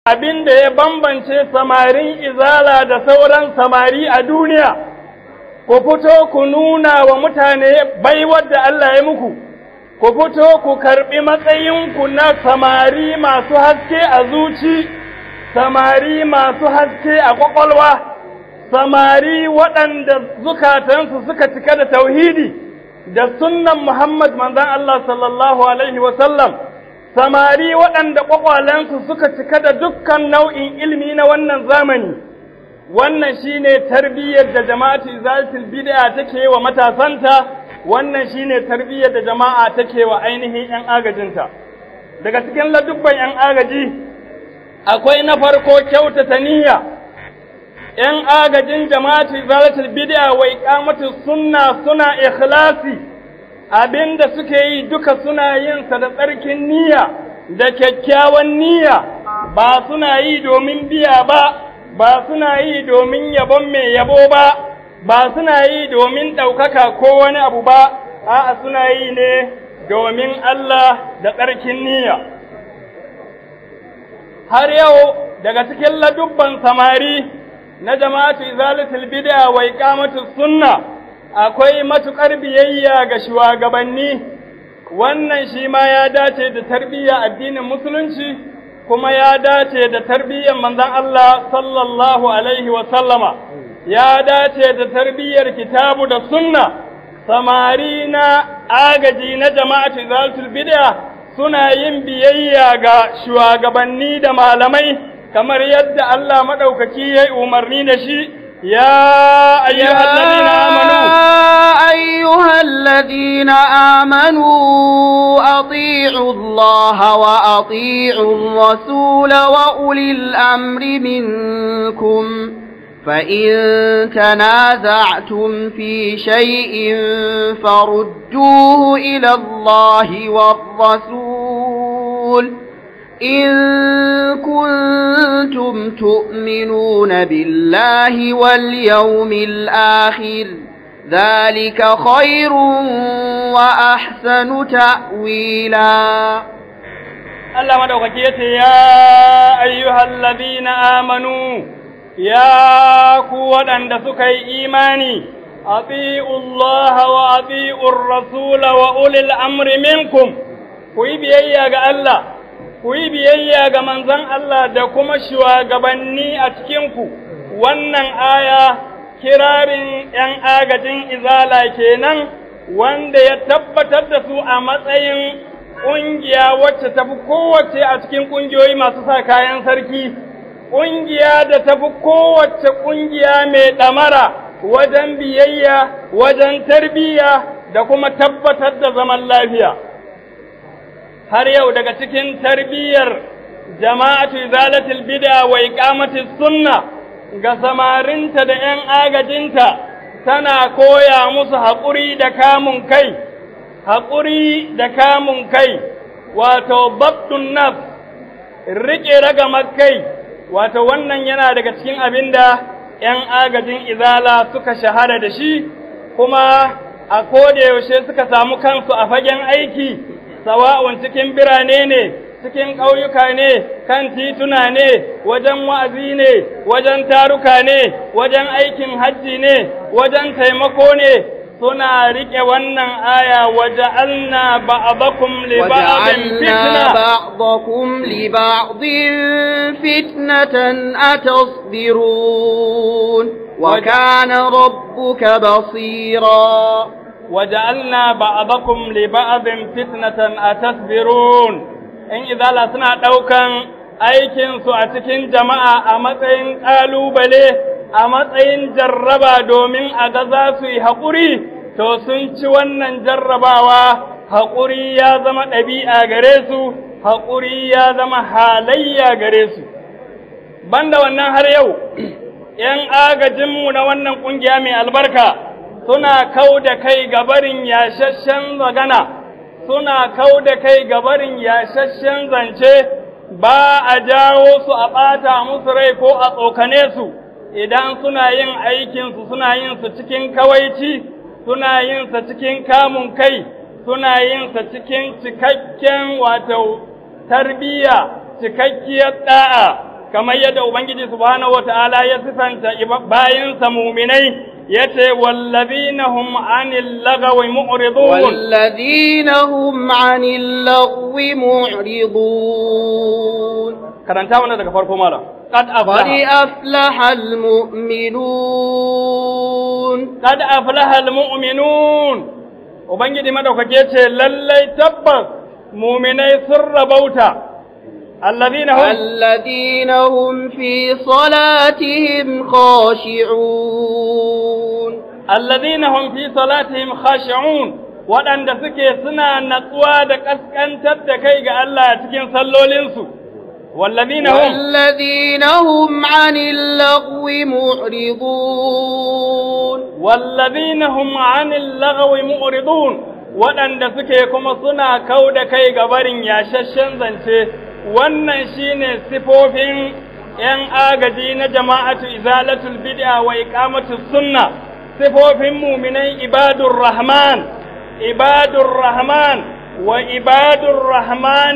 abin da ya bambance samarin izala da sauran samari a duniya, ku fito ku nuna wa mutane baiwar da Allah ya muku, ku fito ku karɓi matsayinku na samari masu haske a zuci, samari masu haske a ƙwaƙwalwa, samari waɗanda zukatansu suka cika da tauhidi da sunnan Muhammad manzon Allah sallallahu alaihi wasallam. Samari waɗanda ƙwaƙwalensu suka cika da dukkan nau'in ilimi na wannan zamani, wannan shine tarbiyyar da jama'atu izalatul bid'a take wa matasanta, wannan shine tarbiyyar da jama'a take wa ainihin 'yan agajinta. Daga cikin ladubban 'yan agaji akwai na farko kyautata niyya. 'Yan agajin jama'atu izalatul bid'a wa iqamatus sunna suna ikhlasi. Abin da suke yi duka suna yin sa da tsarkin niyya da kyakkyawan niyya, ba suna yi domin biya ba, ba suna yi domin yabon mai yabo ba, ba suna yi domin ɗaukaka ko wani abu ba, a'a suna yi ne domin Allah da tsarkin niyya. Har yau daga cikin ladubban samari na jama'atu izalatul bid'a wa iqamatus sunna akwai matuƙar biyayya ga shugabanni, wannan shi ma ya dace da tarbiyyar addinin musulunci, kuma ya dace da tarbiyyar manzon Allah sallallahu alaihi wa sallama, ya dace da tarbiyyar kitabu da sunna. Samari na agaji na jama'atu izalatul bid'a suna yin biyayya ga shugabanni da malamai kamar yadda Allah madaukaki ya yi umarni da shi. يا أيها الذين آمنوا أطيعوا الله وأطيعوا الرسول وأولي الأمر منكم فإن تنازعتم في شيء فردوه إلى الله والرسول إن كنتم تؤمنون بالله واليوم الآخر ذلك خير وأحسن تأويلا. الله مدوكيت يا أيها الذين آمنوا يا قوة أن سكي إيماني أطيعوا الله وأطيعوا الرسول وأولي الأمر منكم ويبيا الله ku yi biyayya ga manzon Allah da kuma shugabanni a cikinku. Wannan aya kirarin ‘yan agajin izala kenan wanda ya tabbatar da su a matsayin ƙungiya wacce tafi kowace a cikin ƙungiyoyi masu sa kayan sarki, ƙungiya da tafi kowace ƙungiya mai ɗamara wajen biyayya, wajen tarbiyya da kuma tabbatar da zaman lafiya. Har yau daga cikin tarbiyyar jama'atu izalatul bid'a wa iqamatis sunna ga samarinta da 'yan agajinta tana koya musu haƙuri da kamun kai, haƙuri da kamun kai, wato babtun nafs, riƙe ragamar kai, wato wannan yana daga cikin abin da 'yan agajin izala suka shahara da shi, kuma a kodayaushe suka samu kansu a fagen aiki. Sawa'un cikin birane ne, cikin ƙauyuka ne, kan tituna ne, wajen wa'azi ne, wajen taruka ne, wajen aikin hajji ne, wajen taimako ne, suna riƙe wannan aya waja'alna ba'dakum li ba'din fitna ba'dakum li ba'din fitnatan atasbirun wa kana rabbuka basira. وجعلنا بعضكم لبعض فتنة أتصبرون إن إذا لا سنا دوكان aikin su a cikin jama'a a matsayin ƙalubale a matsayin jarraba domin a ga za su yi haƙuri to sun ci wannan jarrabawa haƙuri ya zama ɗabi'a gare su haƙuri ya zama halayya gare su banda wannan har yau 'yan agajinmu na wannan ƙungiya mai albarka suna kau da kai gabarin yashashen magana, suna kau da kai gabarin yashashen zance, ba a jawo su a ɓata musu rai ko a tsokane su, idan suna yin aikinsu suna yin su cikin kawaici, suna yin sa cikin kamun kai, suna yin sa cikin cikakken wato tarbiyya, cikakkiyar ɗa'a, kamar yadda ubangiji subhanahu wataala ya sifanta bayinsa mu'minai yace wallazina hum 'anil lagwi mu'ridun wallazina hum 'anil lagwi mu'ridun. karanta wannan daga farko malam qad aflaha almu'minun qad aflaha almu'minun ubangiji madaukake yace lallai tabbas mu'minai sun rabauta الذين هم في صلاتهم خاشعون الذين هم في صلاتهم خاشعون waɗanda suke suna natsuwa da ƙasƙantar da kai ga Allah a cikin sallolinsu والذين هم عن اللغو معرضون والذين هم عن اللغو معرضون waɗanda suke kuma suna kau da kai ga barin yashashshen zance wannan shine sifofin ‘yan agaji na jama'atu izalatul bid'a wa iqamatus sunna sifofin muminai ibadur rahman wa ibadur rahman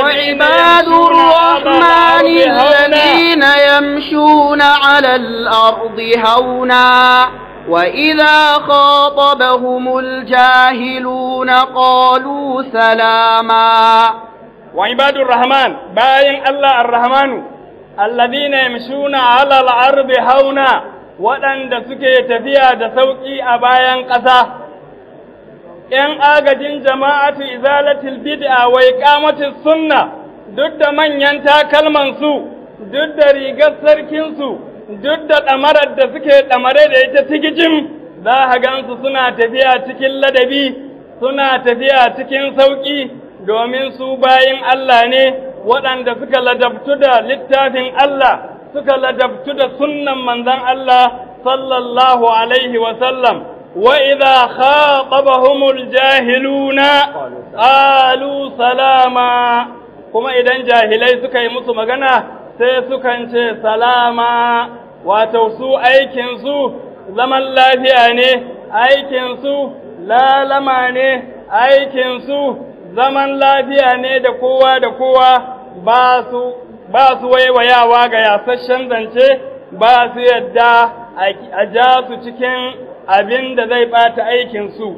alladhina yamshuna 'ala al-ardi hauna وإذا خاطبهم الجاهلون قالوا سلاما وعباد الرحمن باين الله الرحمن الذين يمشون على الأرض هونا وأن سكي تفيا دسوكي أبايان قصا ‘yan agajin jama'atu izalatul bid'a wa iqamatis sunna duk da manyan takalmansu duk da rigar sarkinsu duk da ɗamarar da suke ɗamare da ita tigijin za a gansu suna tafiya cikin ladabi suna tafiya cikin sauƙi domin su bayin Allah ne waɗanda suka ladabtu da littafin Allah suka ladabtu da sunnan manzon Allah sallallahu alaihi wa sallam wa idza khatabahumul jahiluna qalu salama kuma idan jahilai suka yi musu magana sai sukan ce salama wato su aikinsu zaman lafiya ne aikinsu lalama ne aikinsu zaman lafiya ne da kowa ba su waiwayawa ga yasasshen zance ba su yadda a ja su cikin abin da zai ɓata aikinsu.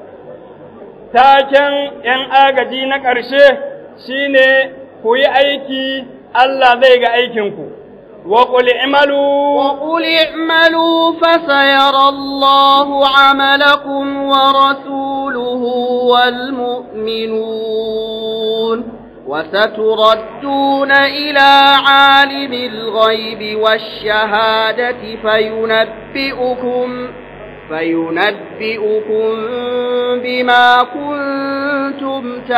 Taken ‘yan agaji na ƙarshe shine ku yi aiki Allah zai ga aikinku. وقل اعملوا فسيرى الله عملكم ورسوله والمؤمنون وستردون إلى عالم الغيب والشهادة فينبئكم بما كنتم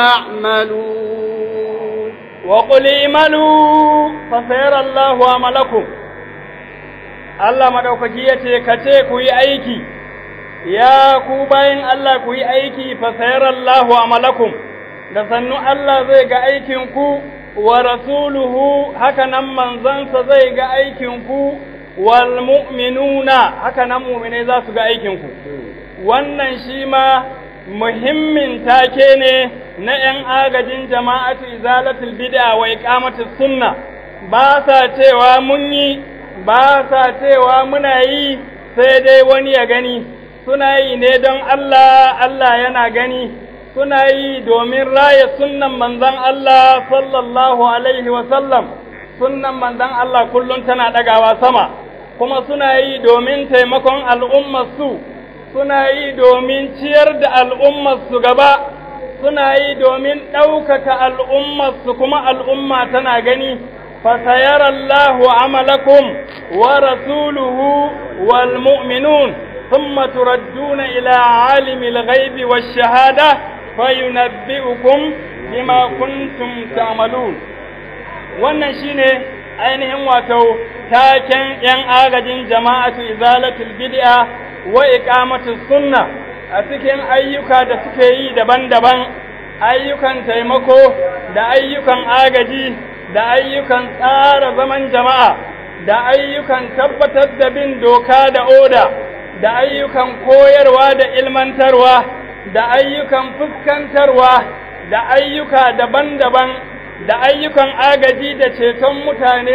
تعملون وقل اعملوا فسيرى الله عملكم Allah madaukaki yace kace ku yi aiki ya ku bayin Allah ku yi aiki fasayarallahu amalakum da sannu Allah zai ga aikin ku wa rasuluhu haka nan manzansa zai ga aikin ku wal mu'minuna haka nan mu'mine za su ga aikin ku wannan shi ma muhimmin take ne na ‘yan agajin jama'atu izalatul bid'a wa iqamatus sunna ba sa cewa mun yi ba sa cewa muna yi sai dai wani ya gani suna yi ne don Allah Allah yana gani suna yi domin raya sunnan manzon Allah sallallahu alaihi wa sallam sunnan manzon Allah kullum tana ɗagawa sama kuma suna yi domin taimakon al'ummarsu suna yi domin ciyar da al'ummarsu gaba suna yi domin ɗaukaka al'ummarsu kuma al'umma tana gani fasayara Allahu amalakum wa rasuluhu wal mu'minun thumma turadduna ila alimil ghaibi wash shahada fayunabbi'ukum bima kuntum ta'malun wannan shine ainihin wato taken yan agajin jama'atu izalatul bid'a wa iqamatus sunna a cikin ayyuka da suke yi daban-daban ayyukan taimako da ayyukan agaji da ayyukan tsara zaman jama'a da ayyukan tabbatar da bin doka da oda da ayyukan koyarwa da ilmantarwa da ayyukan fuskantarwa da ayyuka daban-daban da ayyukan agaji da ceton mutane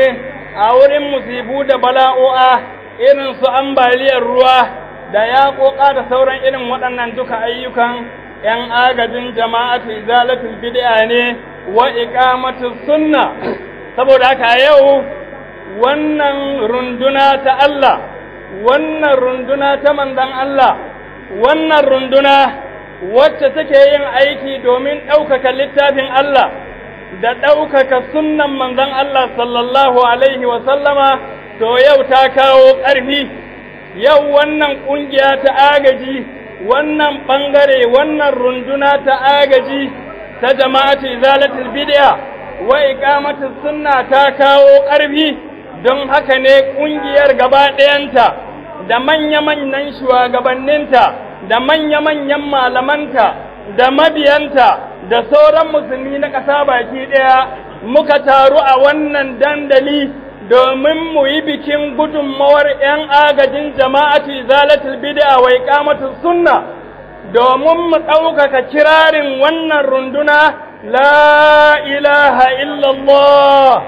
a wurin musibu da bala'o'a irin su ambaliyar ruwa da yaƙoƙa da sauran irin waɗannan duka ayyukan 'yan agajin jama'atu izalatul bid'a ne wa iqamatus sunna. Saboda haka yau wannan runduna ta Allah, wannan runduna ta manzon Allah, wannan runduna wacce take yin aiki domin ɗaukaka littafin Allah da ɗaukaka sunnan manzon Allah sallallahu alaihi wa sallama, to yau ta kawo ƙarfi. Yau wannan ƙungiya ta agaji, wannan ɓangare, wannan runduna ta agaji ta jama'atu izalatul bid'a wa iqamatus sunna ta kawo ƙarfi. Don haka ne ƙungiyar gaba ɗayanta da manya-manyan shugabanninta da manya-manyan malamanta da mabiyanta da sauran musulmi na ƙasa baki ɗaya muka taru a wannan dandali domin mu yi bikin gudunmawar 'yan agajin jama'atu izalatul bid'a wa iqamatus sunna, domin mu ɗaukaka kirarin wannan runduna la ilaha illallah.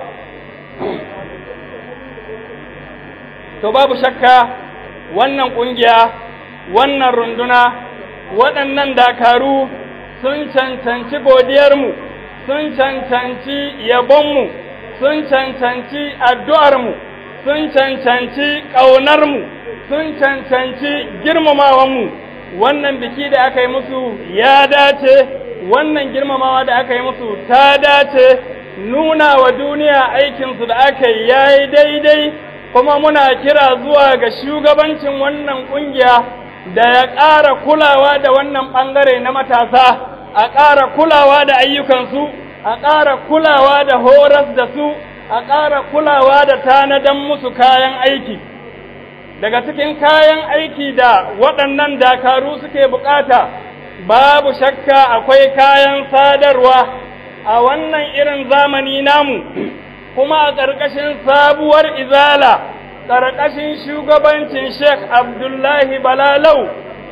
To babu shakka wannan ƙungiya, wannan runduna, waɗannan dakaru sun cancanci godiyarmu, sun cancanci yabonmu, sun cancanci addu'armu, sun cancanci ƙaunarmu, sun cancanci girmamawanmu. Wannan biki da aka yi musu ya dace, wannan girmamawa da aka yi musu ta dace, nuna wa duniya aikinsu da aka yi ya yi daidai, kuma muna kira zuwa ga shugabancin wannan ƙungiya da ya ƙara kulawa da wannan ɓangare na matasa, a ƙara kulawa da ayyukansu, a ƙara kulawa da horas da su, a ƙara kulawa da tanadan musu kayan aiki. Daga cikin kayan aiki da waɗannan dakaru suke bukata, babu shakka akwai kayan sadarwa a wannan irin zamani namu, kuma a ƙarƙashin sabuwar izala, ƙarƙashin shugabancin Sheikh Abdullahi Balalau,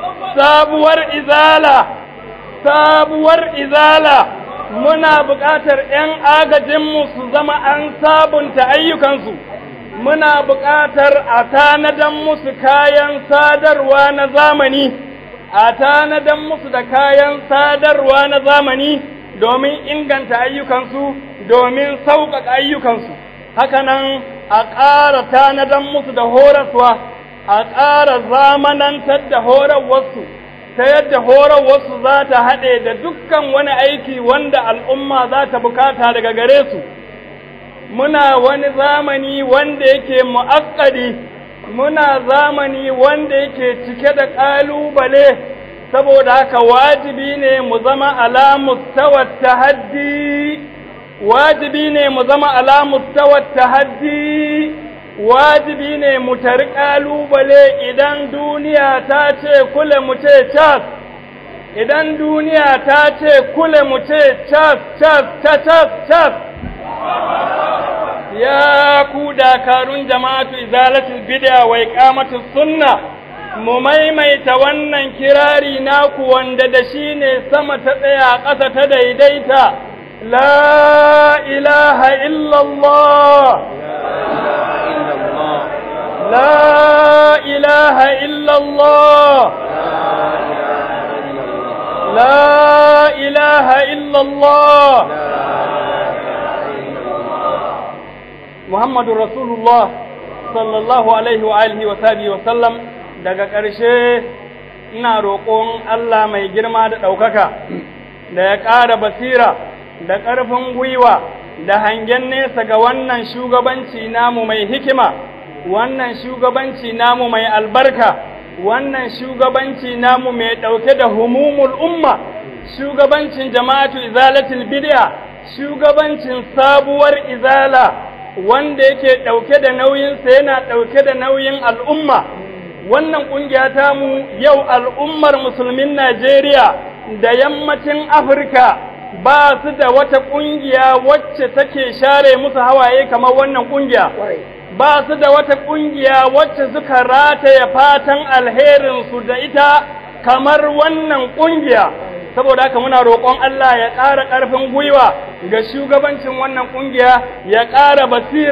sabuwar izala, muna buƙatar 'yan agajinmu su zama an sabunta ayyukansu, muna buƙatar a tanadan musu kayan sadarwa na zamani, a tanadan musu da kayan sadarwa na zamani domin inganta ayyukansu, domin sauƙaƙa ayyukansu. Hakanan a ƙara tanadan musu da horaswa, a ƙara zamanantar da horarwarsu, ta yadda horarwarsu za ta haɗe da dukkan wani aiki wanda al'umma za ta bukata daga gare su. Muna wani zamani wanda yake mu'akkadi, muna zamani wanda yake cike da ƙalubale, saboda haka wajibi ne mu zama ala mustawat tahaddi, wajibi ne mu zama ala mustawat tahaddi, wajibi ne mu tari ƙalubale. Idan duniya ta ce kule mu ce cas, idan duniya ta ce kule mu ce cas cas ta cas cas. Ya ku dakarun jama'atu izalatul bid'a wa iqamatus sunna, mu maimaita wannan kirari naku wanda da shi ne sama ta tsaya ƙasa ta daidaita. La ilaha illallah, la ilaha illallah, la ilaha illallah, Muhammadu Rasulullah sallallahu alaihi wa alihi wa sahbihi wa sallam. Daga ƙarshe ina roƙon Allah mai girma da ɗaukaka da ya ƙara basira da ƙarfin gwiwa da hangen nesa ga wannan shugabanci namu mai hikima, wannan shugabanci namu mai albarka, wannan shugabanci namu mai ɗauke da humumul umma, shugabancin jama'atu izalatul bid'a, shugabancin sabuwar izala wanda yake ɗauke da nauyinsa, yana ɗauke da nauyin al'umma. Wannan ƙungiya tamu yau al'ummar musulmin Najeriya da yammacin Afirka ba su da wata ƙungiya wacce take share musu hawaye kamar wannan ƙungiya, ba su da wata ƙungiya wacce suka rataya fatan alherinsu da ita kamar wannan ƙungiya. Saboda haka muna roƙon Allah ya ƙara ƙarfin gwiwa ga shugabancin wannan ƙungiya, ya ƙara basira,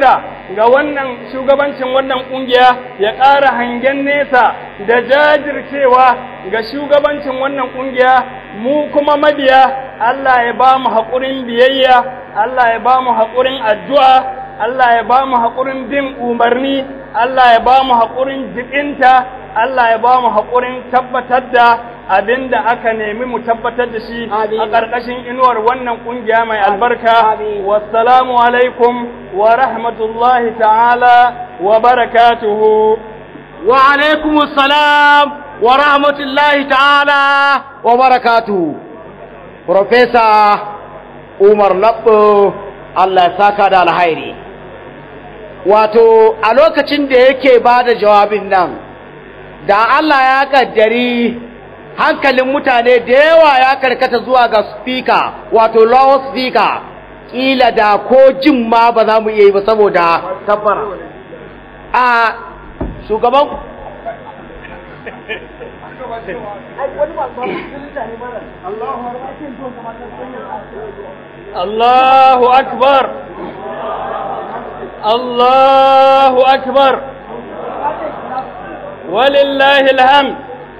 ga wannan shugabancin wannan kungiya, ya ƙara hangen nesa da jajircewa ga shugabancin wannan kungiya. Mu kuma mabiya, Allah ya ba mu haƙurin biyayya, Allah ya ba mu haƙurin addu'a, Allah ya ba mu haƙurin bin umarni, Allah ya ba mu haƙurin jikinta, Allah ya ba mu haƙurin tabbatar da abin da aka nemi mu tabbatar da shi a ƙarƙashin inuwar wannan ƙungiya mai albarka. Wassalamu alaikum wa rahmatullahi ta'ala wa barakatuhu. Wa alaikum assalam wa rahmatullahi ta'ala wa barakatuhu. Profesa Umar Labbo, Allah ya saka da alhairi. Wato a lokacin da yake ba da jawabin nan, da Allah ya kaddari hankalin mutane da yawa ya karkata zuwa ga speaker, wato loud speaker, kila da ko jin ma ba za mu iya yi ba saboda tabbara. A shugaban Allahu akbar, Allahu akbar, walillahi alhamd.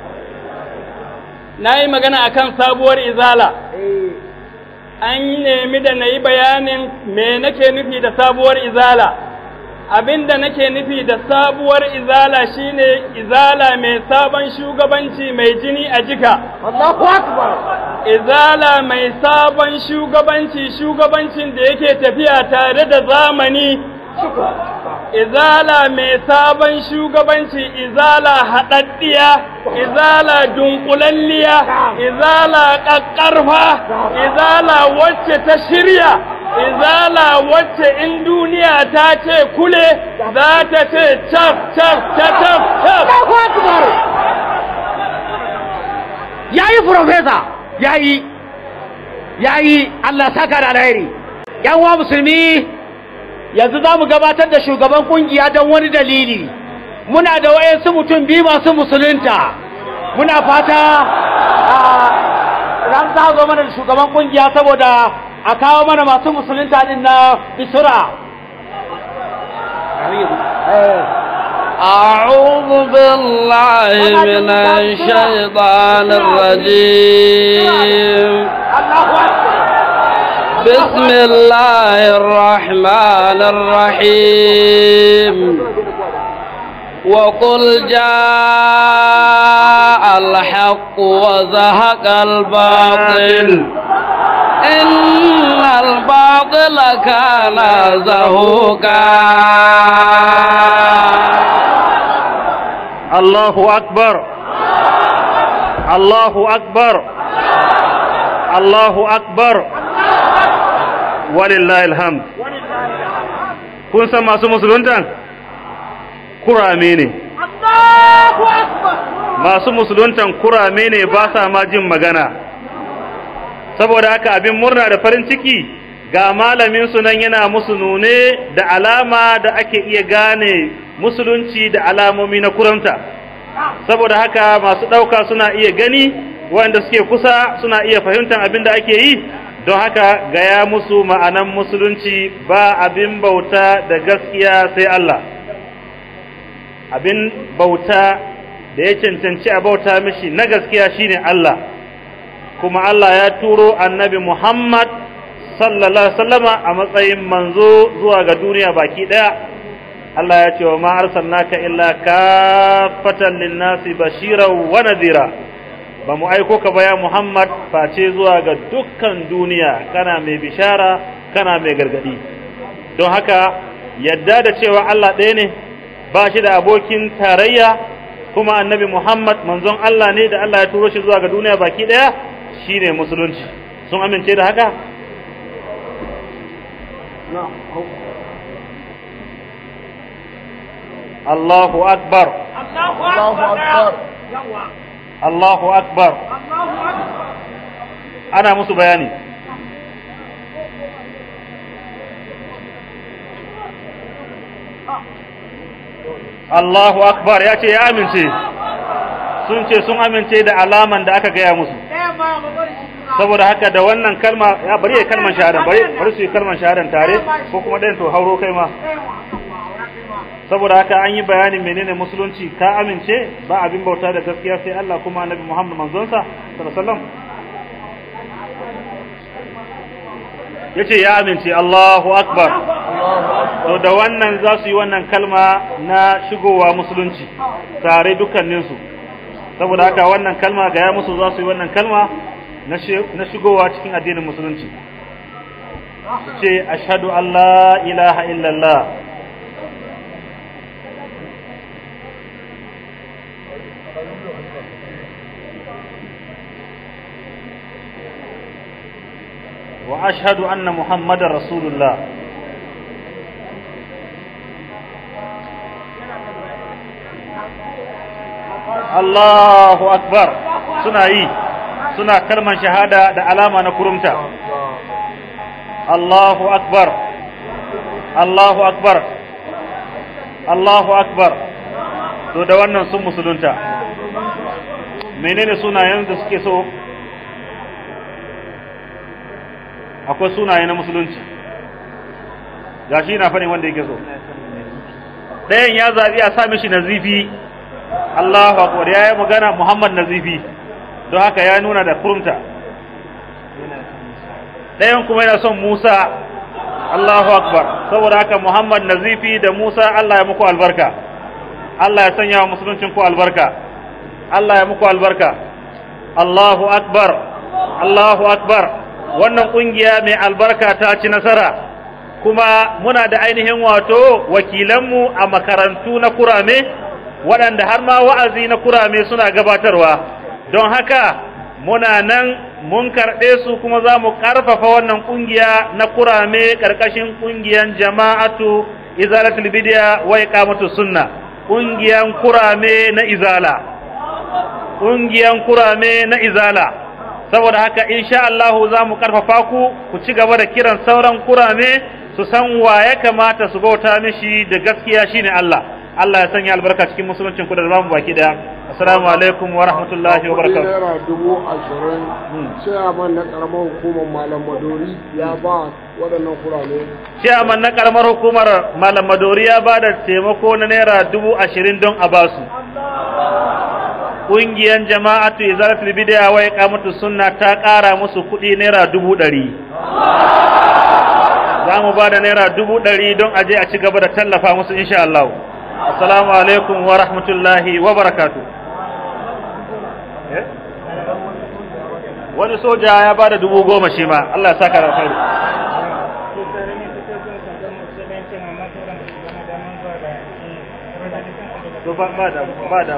Na yi magana akan sabuwar izala. An nemi da na yi bayanin me nake nufi da sabuwar izala. Abinda nake nufi da sabuwar izala shine izala mai sabon shugabanci mai jini a jika. Allahu akbar. Izala mai sabon shugabanci, shugabancin da yake tafiya tare da zamani. Izala mai sabon shugabanci, izala haɗaɗɗiya, izala dunkulalliya, izala ƙaƙƙarfa, izala wacce ta shirya, izala wacce in duniya ta ce kule za ta ce cap cap cap cap. Yayi profesa, yayi Allah saka da alheri. Yan uwa musulmi, yanzu za mu gabatar da shugaban kungiya don wani dalili. Muna da wayansu mutum biyu masu musulunta. Muna fata ran za zo mana da shugaban kungiya saboda a kawo mana masu musulunta din na bisura. أعوذ بالله من الشيطان الرجيم. بسم الله الرحمن الرحيم. وقل جاء الحق وزهق الباطل إن الباطل كان زهوقا. الله أكبر، الله أكبر، الله أكبر، ولله الحمد. kun san masu musuluntan kurame ne. Masu musuluntan kurame ne, ba sa ma jin magana. Saboda haka abin murna da farin ciki ga malamin su nan yana musu nune da alama da ake iya gane musulunci da alamomi na kuranta. Saboda haka masu ɗauka suna iya gani, wanda suke kusa suna iya fahimtar abin da ake yi. Don haka gaya musu ma'anan musulunci, ba abin bauta da gaskiya sai Allah. Abin bauta da ya cancanci a bauta mishi na gaskiya shine Allah. Kuma Allah ya turo annabi Muhammad sallallahu alaihi wasallama a matsayin manzo zuwa ga duniya baki daya. Allah ya ce wa ma arsalnaka illa kaffatan lin-nasi bashiran wa nadhira. Ba mu aiko ka ba ya Muhammad face zuwa ga dukkan duniya, kana mai bishara, kana mai gargadi. Don haka yadda da cewa Allah ɗaya ne, ba shi da abokin tarayya, kuma annabi Muhammad manzon Allah ne da Allah ya turo shi zuwa ga duniya baki ɗaya, shine musulunci. Sun amince da haka? Allahu akbar, Allahu akbar, Allahu akbar. Ana musu bayani. Allahu akbar ya ce ya amince. Sun ce sun amince da alaman da aka gaya musu. Saboda haka da wannan kalma, ya bari ya kalman shahadan, bari su yi kalman shahadan tare, ko kuma ɗayan to hauro kai ma. saboda haka an yi bayanin menene musulunci, ka amince ba abin bauta da gaskiya sai Allah kuma annabi Muhammad manzonsa sallallahu alaihi wasallam yace ya amince. Allahu akbar. To da wannan za su yi wannan kalma na shigowa musulunci tare dukkaninsu, saboda haka wannan kalma ga ya musu za su yi wannan kalma na shigowa cikin addinin musulunci. Ce ashhadu an la ilaha illallah wa ashhadu anna muhammadar rasulullah. Allahu akbar. Suna kalman shahada da alama na kurumta. Allahu akbar. Allahu akbar. Allahu akbar. To da wannan sun musulunta. Menene sunayen da suke so? Akwai sunaye na musulunci. Gashi na fadin wanda yake so. Ɗayan ya zabi a sa mishi nazifi. Allahu akbar. Ya yi magana Muhammad nazifi, don haka ya nuna da kurumta. Ɗayan kuma yana son Musa. Allahu akbar. Saboda haka Muhammad nazifi da Musa, Allah ya muku albarka. Allah ya sanya wa musuluncin ku albarka. Allah ya muku albarka. Allahu akbar. Allahu akbar. Wannan kungiya mai albarka ta ci nasara, kuma muna da ainihin wato wakilanmu a makarantu na kurame, waɗanda har ma wa'azi na kurame suna gabatarwa. Don haka muna nan mun karɓe su, kuma za mu ƙarfafa wannan kungiya na kurame ƙarƙashin kungiyan jama'atu izalatul bid'a wa iqamatus sunna, kungiyan kurame na izala, kungiyan kurame na izala. Saboda haka insha Allah za mu karfafa ku ci gaba da kiran sauran kurame su san wa ya kamata su bauta mishi da gaskiya shine Allah. Allah ya sanya albarka cikin musuluncin ku da zamu baki daya. Assalamu alaikum wa rahmatullahi wa barakatuh. Naira 20,000 chairman na karamar hukumar Malam Madori ya ba waɗannan kurame. Chairman na karamar hukumar Malam Madori ya ba da taimako na naira 20,000 don a basu. Ƙungiyar jama'atu izalatul bid'a wa iqamatus sunna ta ƙara musu kuɗi naira 100,000. Za mu ba da naira 100,000 don aje a ci gaba da tallafa musu insha Allah. Assalamu alaikum wa rahmatullahi wa barakatuh. Wani soja ya ba da 10,000 shi ma. Allah ya saka da alkhairi. To ba da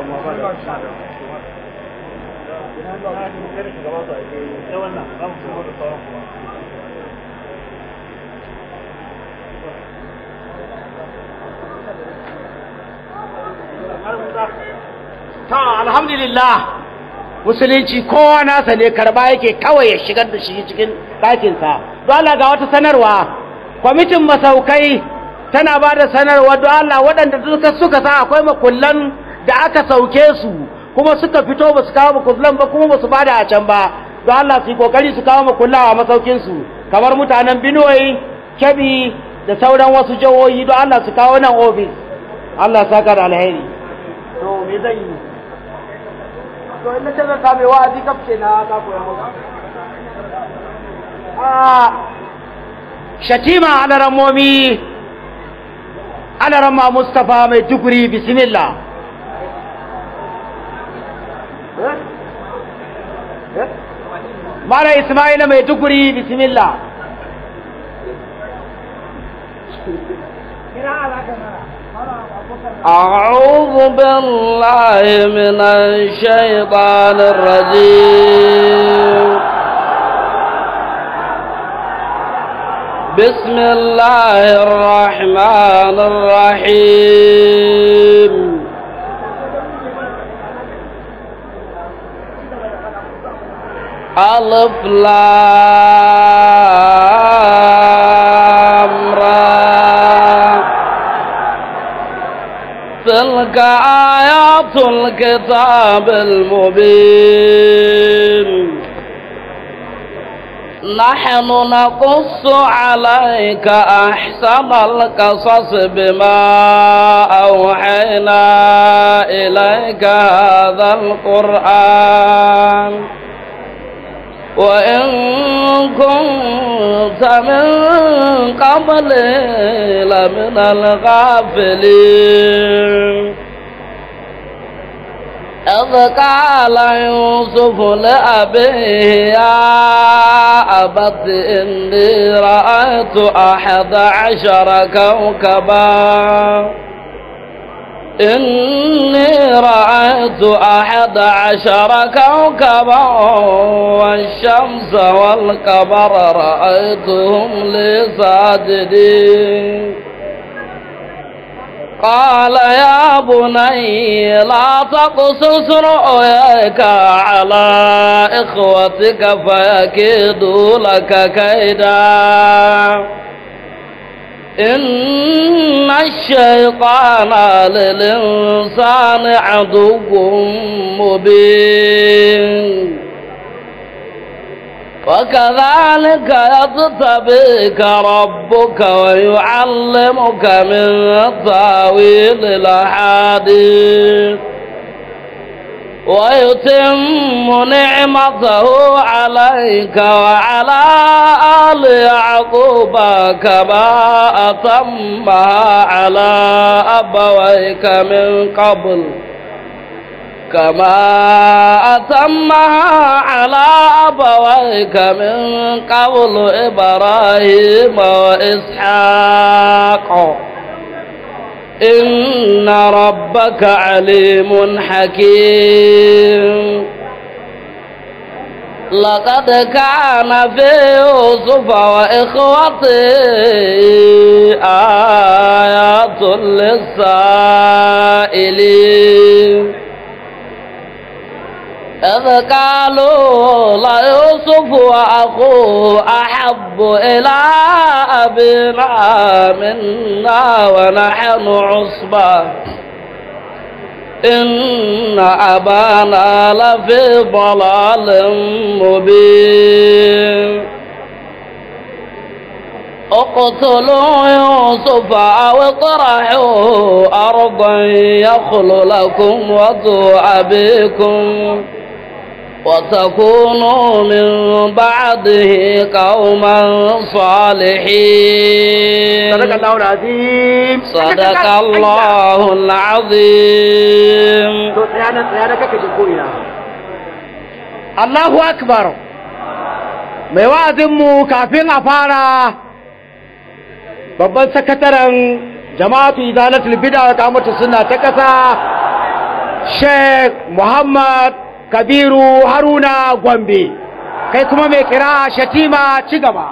alhamdulillah, musulunci kowa nasa ne, karba yake kawai ya shigar da shi cikin ɗakinsa. Don Allah ga wata sanarwa, kwamitin masaukai tana ba da sanarwa don Allah waɗanda suka sa akwai makullan da aka sauke su kuma suka fito ba su kawo makullan ba kuma ba su bada a can ba, don Allah su yi kokari su kawo makulla a masaukinsu, kamar mutanen Benue, Kebbi da sauran wasu jihohi. Don Allah su kawo nan ofis. Allah saka da alheri. To me zan yi? To in nace zan same wa'azi kafce na ka koya musu. Shatima alarammomi, alaramma Mustapha mai duguri, bismillah. Mala Ismaila mai duguri, bismillah. أعوذ بالله من الشيطان الرجيم. بسم الله الرحمن الرحيم. ألف لام را. تلك آيات الكتاب المبين. نحن نقص عليك أحسن القصص بما أوحينا إليك هذا القرآن وإن كنت من قبله لمن الغافلين إذ قال يوسف لأبيه يا أبت إني رأيت 11 كوكبا كوكبا والشمس والقمر رأيتهم لي ساجدين قال يا بني لا تقصص رؤياك على إخوتك فيكيدوا لك كيدا إن الشيطان للإنسان عدو مبين وكذلك يجتبيك ربك ويعلمك من تأويل الأحاديث ويتم نعمته عليك وعلى آل يعقوب كما أتمها على أبويك من قبل إبراهيم وإسحاق إن ربك عليم حكيم لقد كان في يوسف وإخوته آيات للسائلين إذ قالوا ليوسف وأخوه أحب إلى أبينا منا ونحن عصبة إن أبانا لفي ضلال مبين اقتلوا يوسف أو اطرحوه أرضا يخل لكم وجه أبيكم وتكونوا من بعده قوما صالحين. صدق الله العظيم. صدق الله العظيم. الله أكبر. mai wa'azinmu kafin a fara babban sakataren jama'atu izalatul bid'a wa iqamatu sunna ta kasa Sheikh Muhammad Kabiru Haruna Gombe kai kuma mai kira Shatima ci gaba.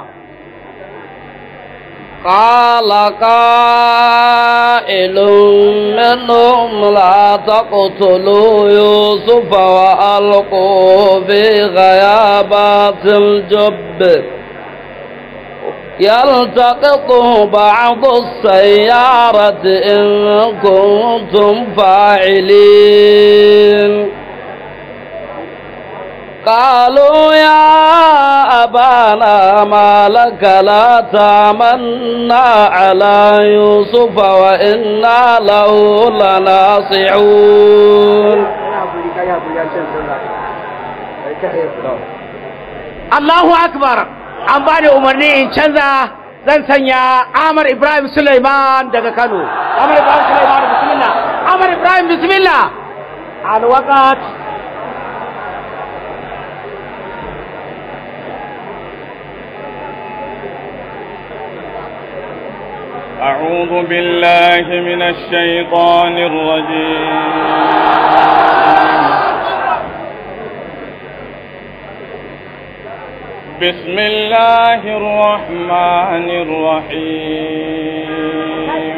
قال قائل منهم لا تقتلوا يوسف وألقوه في غيابات الجب يلتقطه بعض السيارة إن كنتم فاعلين. قالوا يا أبانا ما لك لا تامنا على يوسف وإنا له لناصحون. الله أكبر. an ba da umarni in canza zan sanya Amar Ibrahim Suleiman daga Kano. Amar Ibrahim Suleiman bismillah. Amar Ibrahim bismillah. Al-waqt. أعوذ بالله من الشيطان الرجيم. بسم الله الرحمن الرحيم.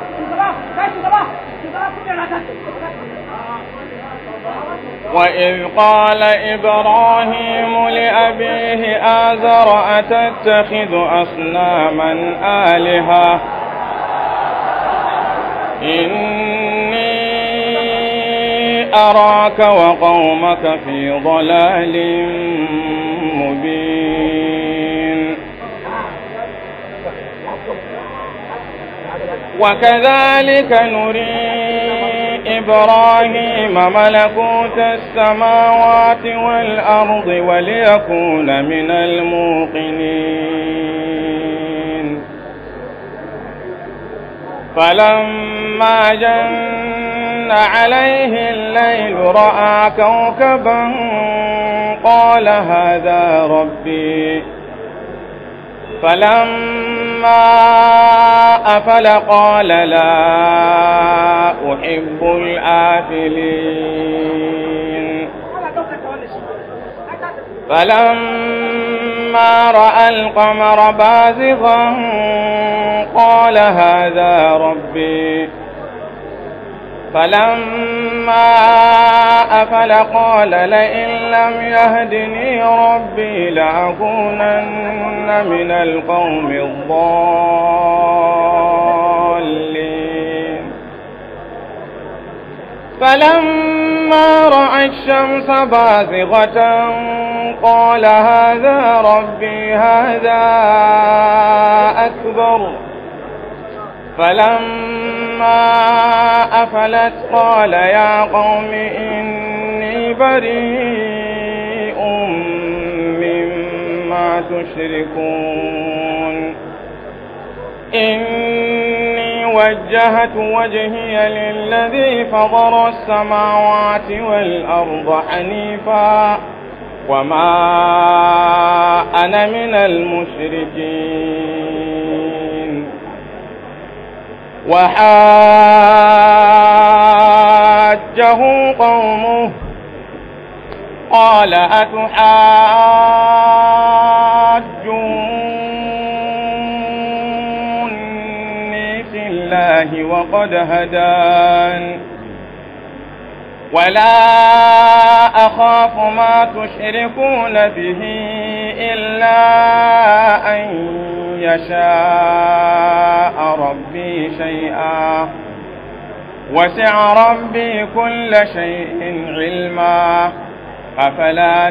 وإذ قال إبراهيم لأبيه آزر أتتخذ أصناما آلهة إني أراك وقومك في ضلال مبين. وكذلك نري إبراهيم ملكوت السماوات والأرض وليكون من الموقنين فلما جن عليه الليل رأى كوكبا قال هذا ربي فلما أفل قال لا أحب الآفلين فلما رأى القمر بازغا قال هذا ربي فلما أفل قال لئن لم يهدني ربي لأكونن من القوم الضالين فلما رأى الشمس بازغة قال هذا ربي هذا أكبر فلما أفلت قال يا قوم إني بريء مما تشركون إني وجهت وجهي للذي فطر السماوات والأرض حنيفا وما أنا من المشركين وحاجه قومه قال أتحاجوني في الله وقد هدان ولا أخاف ما تشركون به إلا أن يشاء ربي شيئا وسع ربي كل شيء علما أفلا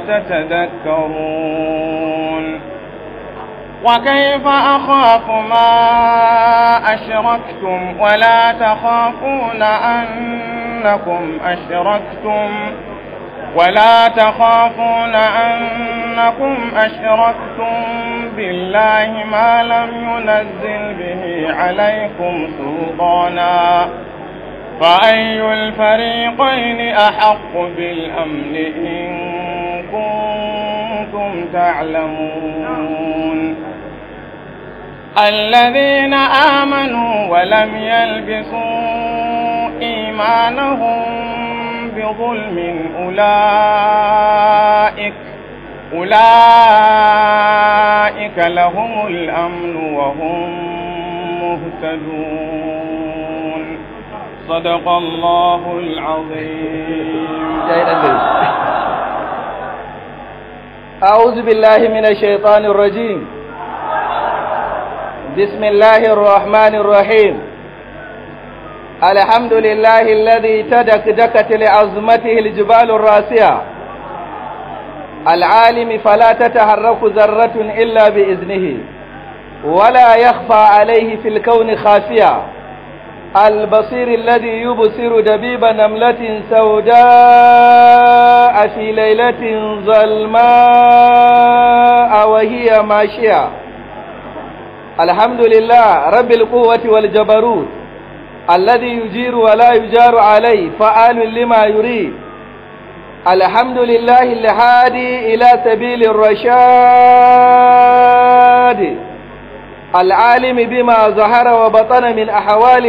تتذكرون وكيف أخاف ما أشركتم ولا تخافون أنكم أشركتم بالله ما لم ينزل به عليكم سلطانا فأي الفريقين أحق بالأمن إن كنتم تعلمون الذين آمنوا ولم يلبسوا إيمانهم بظلم أولئك لهم الأمن وهم مهتدون صدق الله العظيم. أعوذ بالله من الشيطان الرجيم. بسم الله الرحمن الرحيم. الحمد لله الذي تدكدكت لعظمته الجبال الراسية العالم فلا تتحرك ذرة إلا بإذنه ولا يخفى عليه في الكون خافية البصير الذي يبصر دبيب نملة سوداء في ليلة ظلماء وهي ماشية. الحمد لله رب القوة والجبروت الذي يجير ولا يجار عليه فعال لما يريد. الحمد لله الهادي إلى سبيل الرشاد العالم بما ظهر وبطن من أحوال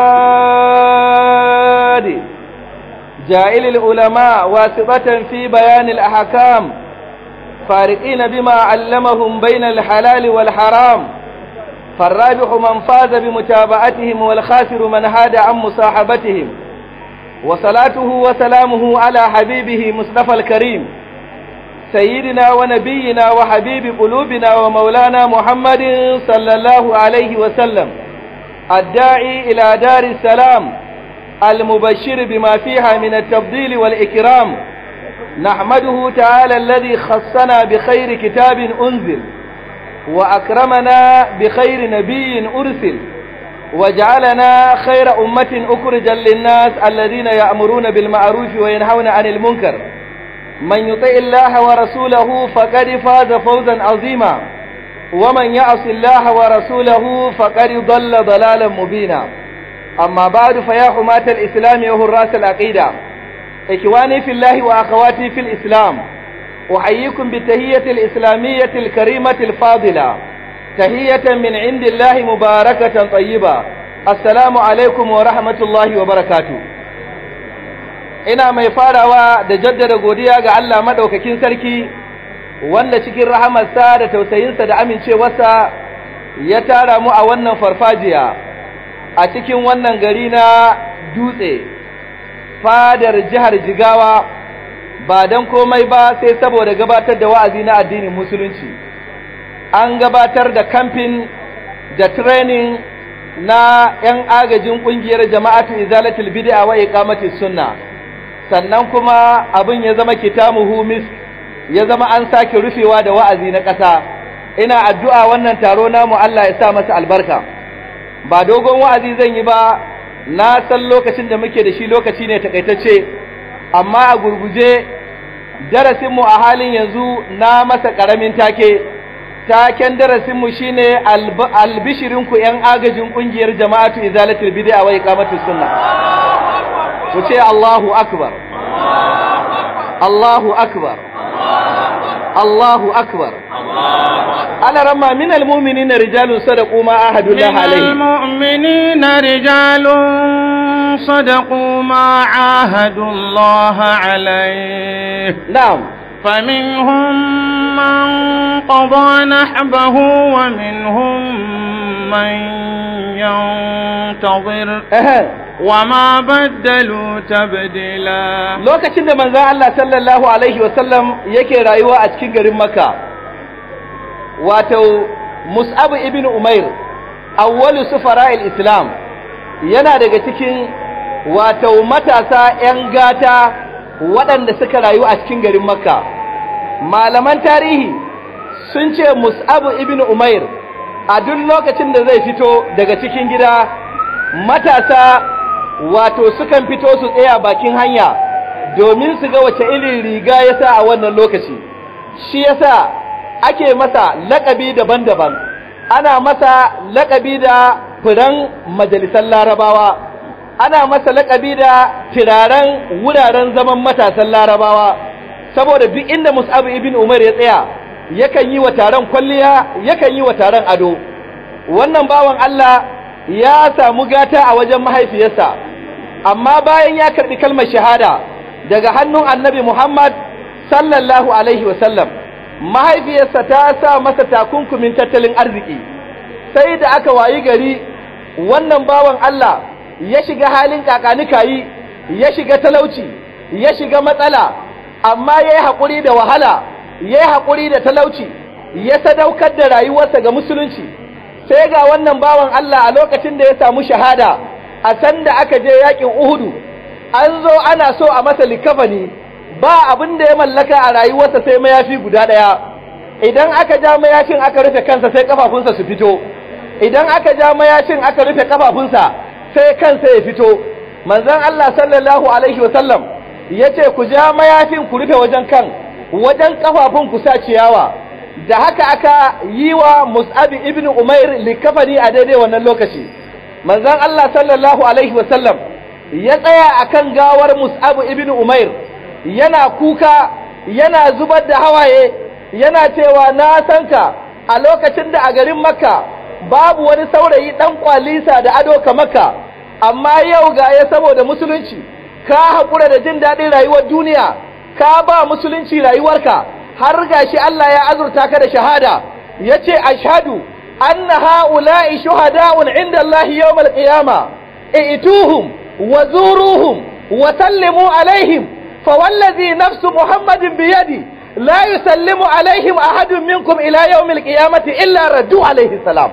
العباد جائل العلماء واسطة في بيان الأحكام فارقين بما علمهم بين الحلال والحرام فالرابح من فاز بمتابعتهم والخاسر من هاد عن مصاحبتهم وصلاته وسلامه على حبيبه مصطفى الكريم سيدنا ونبينا وحبيب قلوبنا ومولانا محمد صلى الله عليه وسلم الداعي إلى دار السلام المبشر بما فيها من التفضيل والإكرام. نحمده تعالى الذي خصنا بخير كتاب أنزل وأكرمنا بخير نبي أرسل وجعلنا خير أمة أخرجا للناس الذين يأمرون بالمعروف وينهون عن المنكر من يطع الله ورسوله فقد فاز فوزا عظيما ومن يعص الله ورسوله فقد ضل ضلالا مبينا أما بعد فيا حماة الإسلام وحراس العقيدة إخواني في الله وأخواتي في الإسلام أحييكم بالتحية الإسلامية الكريمة الفاضلة تحية من عند الله مباركة طيبة السلام عليكم ورحمة الله وبركاته ina mai farawa da jaddada godiya ga Allah madaukakin sarki wanda cikin rahamarsa da tausayinsa da amincewarsa ya tara mu a wannan farfajiya a cikin wannan gari na Dutse fadar jihar Jigawa ba dan komai ba sai saboda gabatar da wa'azi na addinin musulunci an gabatar da camping da training na 'yan agajin kungiyar jama'atu izalatul bid'a wa iqamatis sunna sannan kuma abin ya zama kitamuhu misk ya zama an sake rufewa da wa'azi na ƙasa ina addu'a wannan taro namu Allah ya sa masa albarka ba dogon wa'azi zan yi ba na san lokacin da muke da shi lokaci ne takaitacce amma a gurguje darasinmu a halin yanzu na masa ƙaramin taken darasinmu shine albishirinku 'yan agajin ƙungiyar jama'atu izalatul bid'a wa iqamatus sunna ku ce Allahu akbar Allahu akbar Allahu akbar ana ramma min almu'minina rijalun sadaqu ma ahadullah alayhi min almu'minina rijalun sadaqu ma ahadullah alayhi na'am فمنهم من قضى نحبه ومنهم من ينتظر وما بدلوا تبديلا lokacin da manzon Allah sallallahu alaihi wasallam yake rayuwa a cikin garin Makka wato Mus'ab ibn Umair awwalu sufara'il Islam yana daga cikin wato matasa 'yan gata waɗanda suka rayu a cikin garin Makka malaman tarihi sun ce Mus'ab ibn Umair a duk lokacin da zai fito daga cikin gida matasa wato sukan fito su tsaya bakin hanya domin su ga wace irin riga ya sa a wannan lokaci shi yasa ake masa laƙabi daban-daban ana masa laƙabi da furen majalisar Larabawa ana masa laƙabi da turaren wuraren zaman matasan Larabawa saboda duk inda Mus'ab ibn Umar ya tsaya yakan yi wa taron kwalliya yakan yi wa taron ado wannan bawan Allah ya samu gata a wajen mahaifiyarsa amma bayan ya karbi kalmar shahada daga hannun Annabi Muhammad sallallahu alaihi wasallam mahaifiyarsa ta sa masa takunkumin tattalin arziki sai da aka wayi gari wannan bawan Allah ya shiga halin kakanikayi ya shiga talauci ya shiga matsala amma yayi hakuri da wahala yayi hakuri da talauci ya sadaukar da rayuwarsa ga musulunci sai ga wannan bawan Allah a lokacin da ya samu shahada a san da aka je yakin Uhudu an zo ana so a masa likafani ba abin da ya mallaka a rayuwarsa sai mayafi guda daya idan aka ja mayafin aka rufe kansa sai kafafunsa su fito idan aka ja mayafin aka rufe kafafunsa sai kansa ya fito manzon Allah sallallahu alaihi wasallam yace ku ja mayafin ku rufe wajen kan wajen kafafun ku sa ciyawa da haka aka yi wa Mus'ab ibn Umair likafani a daidai wannan lokaci manzon Allah sallallahu alaihi wasallam ya tsaya akan gawar Mus'ab ibn Umair yana kuka yana zubar da hawaye yana cewa na san ka a lokacin da a garin Makka babu wani saurayi dan kwalisa da ado kamar ka amma yau ga ya saboda musulunci ka hakura da jin dadin rayuwar duniya ka ba musulunci rayuwarka har gashi Allah ya azurta ka da shahada yace ashhadu anna haula'i shuhada'un 'inda Allah yawm al-qiyamah ituhum wa zuruhum wa sallimu alaihim fawallazi nafsu muhammadin biyadi la yusallimu alaihim ahadun minkum ila yawm al-qiyamati illa raddu alaihi salam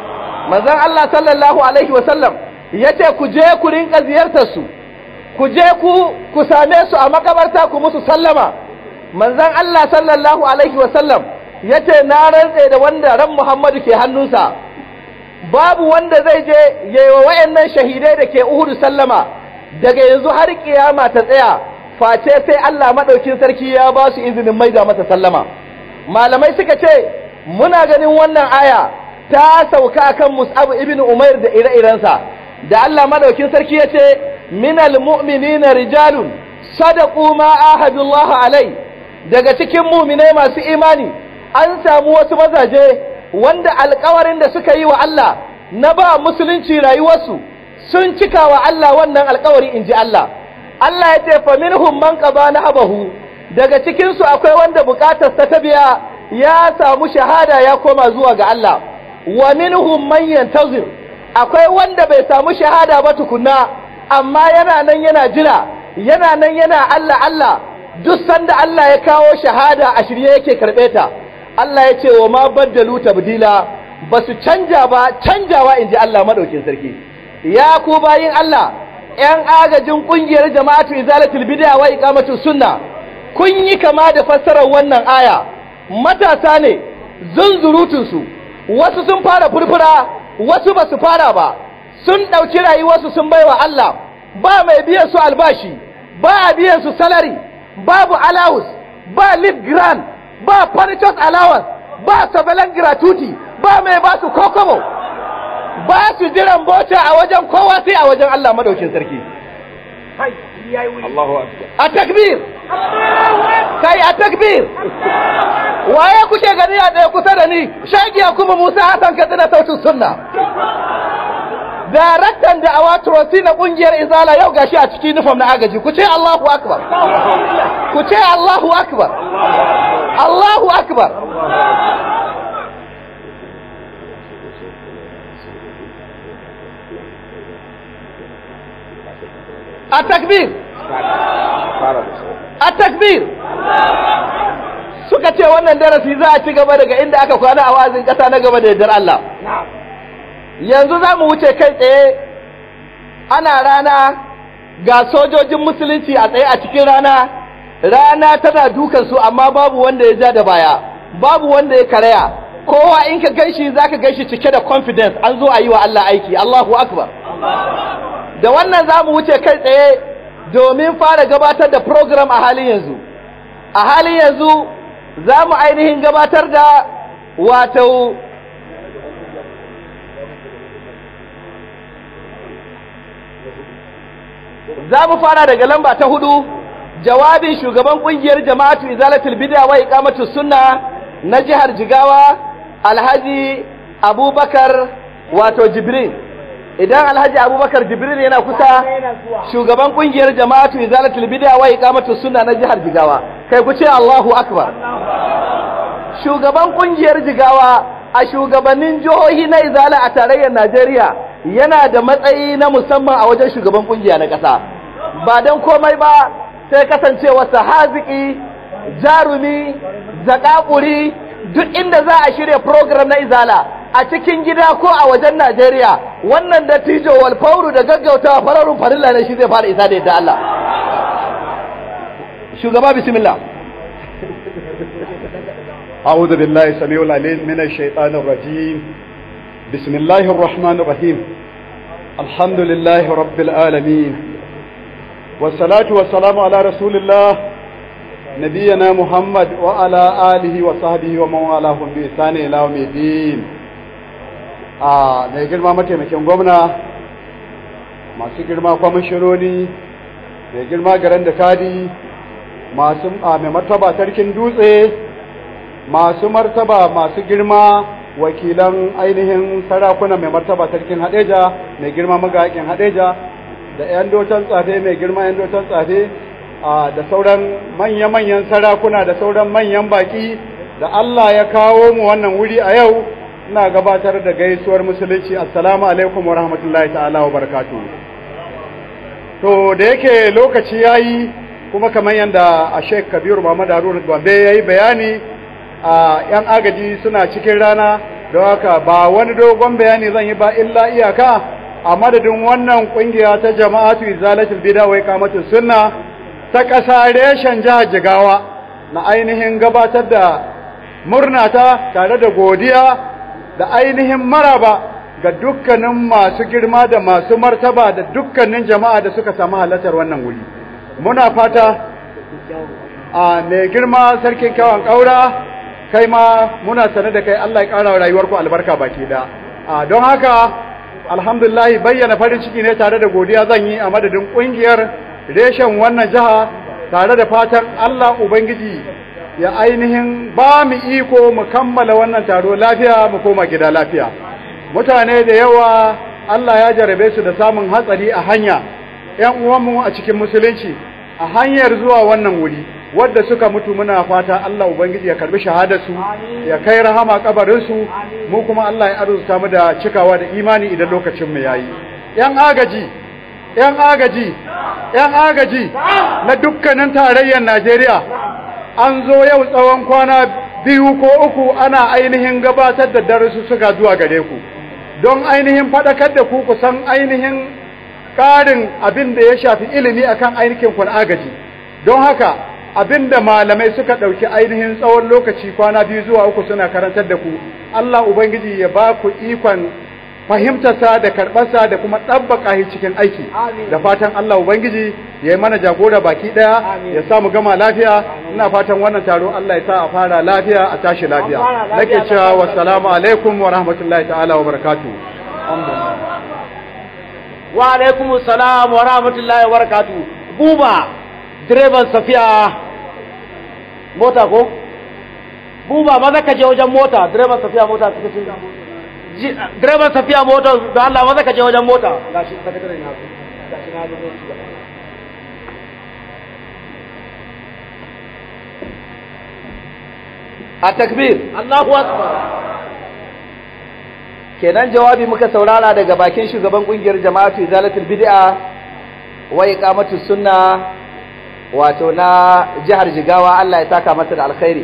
manzon Allah sallallahu alaihi wa sallam yace ku je ku rinka ziyartar su ku je ku same su a makabarta ku musu sallama manzon Allah sallallahu alaihi wasallam yace na rantse da wanda ran Muhammadu ke hannunsa babu wanda zai je yayi wa wayannan shahidai da ke Uhud sallama daga yanzu har kiyama ta tsaya face sai Allah madaukin sarki ya ba su izinin maida masa sallama. Malamai suka ce muna ganin wannan aya ta sauka akan Mus'ab ibn Umair da ire-irensa da Allah madaukin sarki ya ce minal mu'minina rijalun sadaqu ma ahadullahu alai, daga cikin mu'minai masu imani an samu wasu mazaje wanda alƙawarin da suka yi wa Allah na ba musulunci rayuwarsu sun cika wa Allah wannan alƙawari inji Allah. Allah ya ce fa minhum man qada nahabahu, daga cikin su akwai wanda bukatar ta biya ya samu shahada ya koma zuwa ga Allah. Wa minhum man yantazir, akwai wanda bai samu shahada ba tukunna amma yana nan yana jira, yana nan yana Allah Allah, duk sanda Allah ya kawo shahada a shirye yake karɓe ta. Allah ya ce wa ma baddalu tabdila, ba su canja ba canjawa inji Allah madaukin sarki. Ya ku bayin Allah, ‘yan agajin ƙungiyar jama'atu izalatul bid'a wa iqamatus sunna, kun yi kama da fassarar wannan aya. Matasa ne zunzurutunsu, wasu sun fara furfura, wasu ba su fara ba, sun ɗauki rayuwarsu sun baiwa Allah, ba mai biyan su albashi, ba a biyan su salari, babu allowance, ba leave grant, ba furnitures allowance, ba surveillance gratuity, ba mai ba su kokobo, ba su jiran bota a wajen kowa sai a wajen Allah madaukin sarki. A takbir! Kai a takbir! Waye kuke gani a ɗaya kusa da ni? Shagiya kuma Musa Hassan Katsina sautin sunna. Daraktan da awa turosi na ƙungiyar Izala yau gashi a cikin nufam na agaji. Ku ce Allahu Akbar. Ku ce Allahu Akbar. Allahu Akbar. التكبير التكبير suka ce wannan darasi za a ci gaba daga inda aka kwana a wa'azin kasa na gaba da yardar Allah. Yanzu za mu wuce kai tsaye, ana rana ga sojojin musulunci a tsaye a cikin rana, rana tana dukan su amma babu wanda ya ja da baya, babu wanda ya karaya, kowa in ka ganshi za ka ganshi cike da confidence an zo a yi wa Allah aiki. Allahu Akbar. Da wannan za mu wuce kai tsaye domin fara gabatar da program a halin yanzu. A halin yanzu za mu ainihin gabatar da wato za mu fara daga lamba ta 4, jawabin shugaban kungiyar jama'atu izalatul bid'a wa iqamatus sunna na jihar Jigawa, Alhaji Abubakar wato Jibril. Idan Alhaji Abubakar Jibril yana kusa, shugaban kungiyar jama'atu izalatul bid'a wa iqamatus sunna na jihar Jigawa, kai ku ce Allahu Akbar. Shugaban kungiyar Jigawa a shugabannin jihohi na izala a tarayyar Najeriya yana da matsayi na musamman a wajen shugaban kungiya na ƙasa, ba don komai ba sai kasancewarsa haziki, jarumi, zakakuri, duk inda za a shirya program na izala a cikin gida ko a wajen Najeriya, wannan dattijo walfauru da gaggautawa fararun farilla ne shi zai fara isa da yadda Allah. Shugaba bismillah. أعوذ بالله السميع العليم من الشيطان الرجيم. بسم الله الرحمن الرحيم. الحمد لله رب العالمين، والصلاة والسلام على رسول الله نبينا محمد وعلى آله وصحبه ومن والاهم بإحسان إلى يوم الدين. mai girma mataimakin gwamna, masu girma kwamishinoni, mai girma garin da kadi, masu mai martaba sarkin dutse, masu martaba masu girma wakilan ainihin sarakuna, mai martaba sarkin Hadeja, mai girma magakin Hadeja, da yan doton tsafe, mai girma yan doton tsafe, da sauran manya-manyan sarakuna da sauran manyan baki da Allah ya kawo mu wannan wuri a yau, ina gabatar da gaisuwar musulunci. Assalamu alaikum wa rahmatullahi ta'ala wa barakatuh. To da yake lokaci yayi, kuma kamar yadda a Sheikh Kabiru Muhammad Haruna Gombe yayi bayani, yan agaji suna cikin rana, don haka ba wani dogon bayani zan yi ba illa iyaka a madadin wannan kungiya ta jama'atu izalatul bid'a wa iqamatus sunna ta ƙasa reshen jihar Jigawa, na ainihin gabatar da murnata tare da godiya da ainihin maraba ga dukkanin masu girma da masu martaba da dukkanin jama'a da suka samu halartar wannan wuri. Muna fata a mai girma sarkin kyawun ƙaura, kai ma muna sane da kai Allah ya ƙara rayuwarku albarka baki da. Don haka alhamdulillah bayyana farin ciki ne tare da godiya zan yi a madadin ƙungiyar reshen wannan jiha, tare da fatan Allah Ubangiji ya ainihin ba mu iko mu kammala wannan taro lafiya mu koma gida lafiya. Mutane da yawa Allah ya jarabe su da samun hatsari a hanya, ‘yan uwanmu a cikin musulunci a hanyar zuwa wannan wuri, wadda suka mutu muna fata Allah Ubangiji ya karbi shahadarsu, ya kai rahama kabarinsu, mu kuma Allah ya arzuta mu da cikawa da imani idan lokacin mu yayi. ‘Yan agaji na dukkanin tarayyar Najeriya, an zo yau tsawon kwana 2 ko 3 ana ainihin gabatar da darussuka zuwa gare ku, don ainihin faɗakar da ku kusan ainihin ƙarin abin da ya shafi ilimi akan ainihin kun agaji. Don haka abin da malamai suka ɗauki ainihin tsawon lokaci kwana 2 zuwa 3 suna karantar da ku, Allah Ubangiji ya ba ku ikon fahimtarsa da karɓarsa da kuma ɗabbaka shi cikin aiki. Da fatan Allah Ubangiji ya yi mana jagora baki ɗaya, ya sa mu gama lafiya. Ina fatan wannan taro Allah ya sa a fara lafiya a tashi lafiya. Nake cewa wassalamu alaikum wa rahmatullahi ta'ala wa barakatuh. Wa alaikum salam wa rahmatullahi wa barakatuh. Buba direban Safiya mota ko? Buba maza ka je wajen mota, direban Safiya mota suka ce. Direban Safiya mota da Allah maza ka je wajen mota. Gashi sakatare na. Gashi na zo shi. A takbir, Allahu akbar. Kenan jawabi muka saurara daga bakin shugaban kungiyar jama'atu izalatul bid'a wa iqamatus sunna wato na jihar Jigawa, Allah ya saka masa da alkhairi.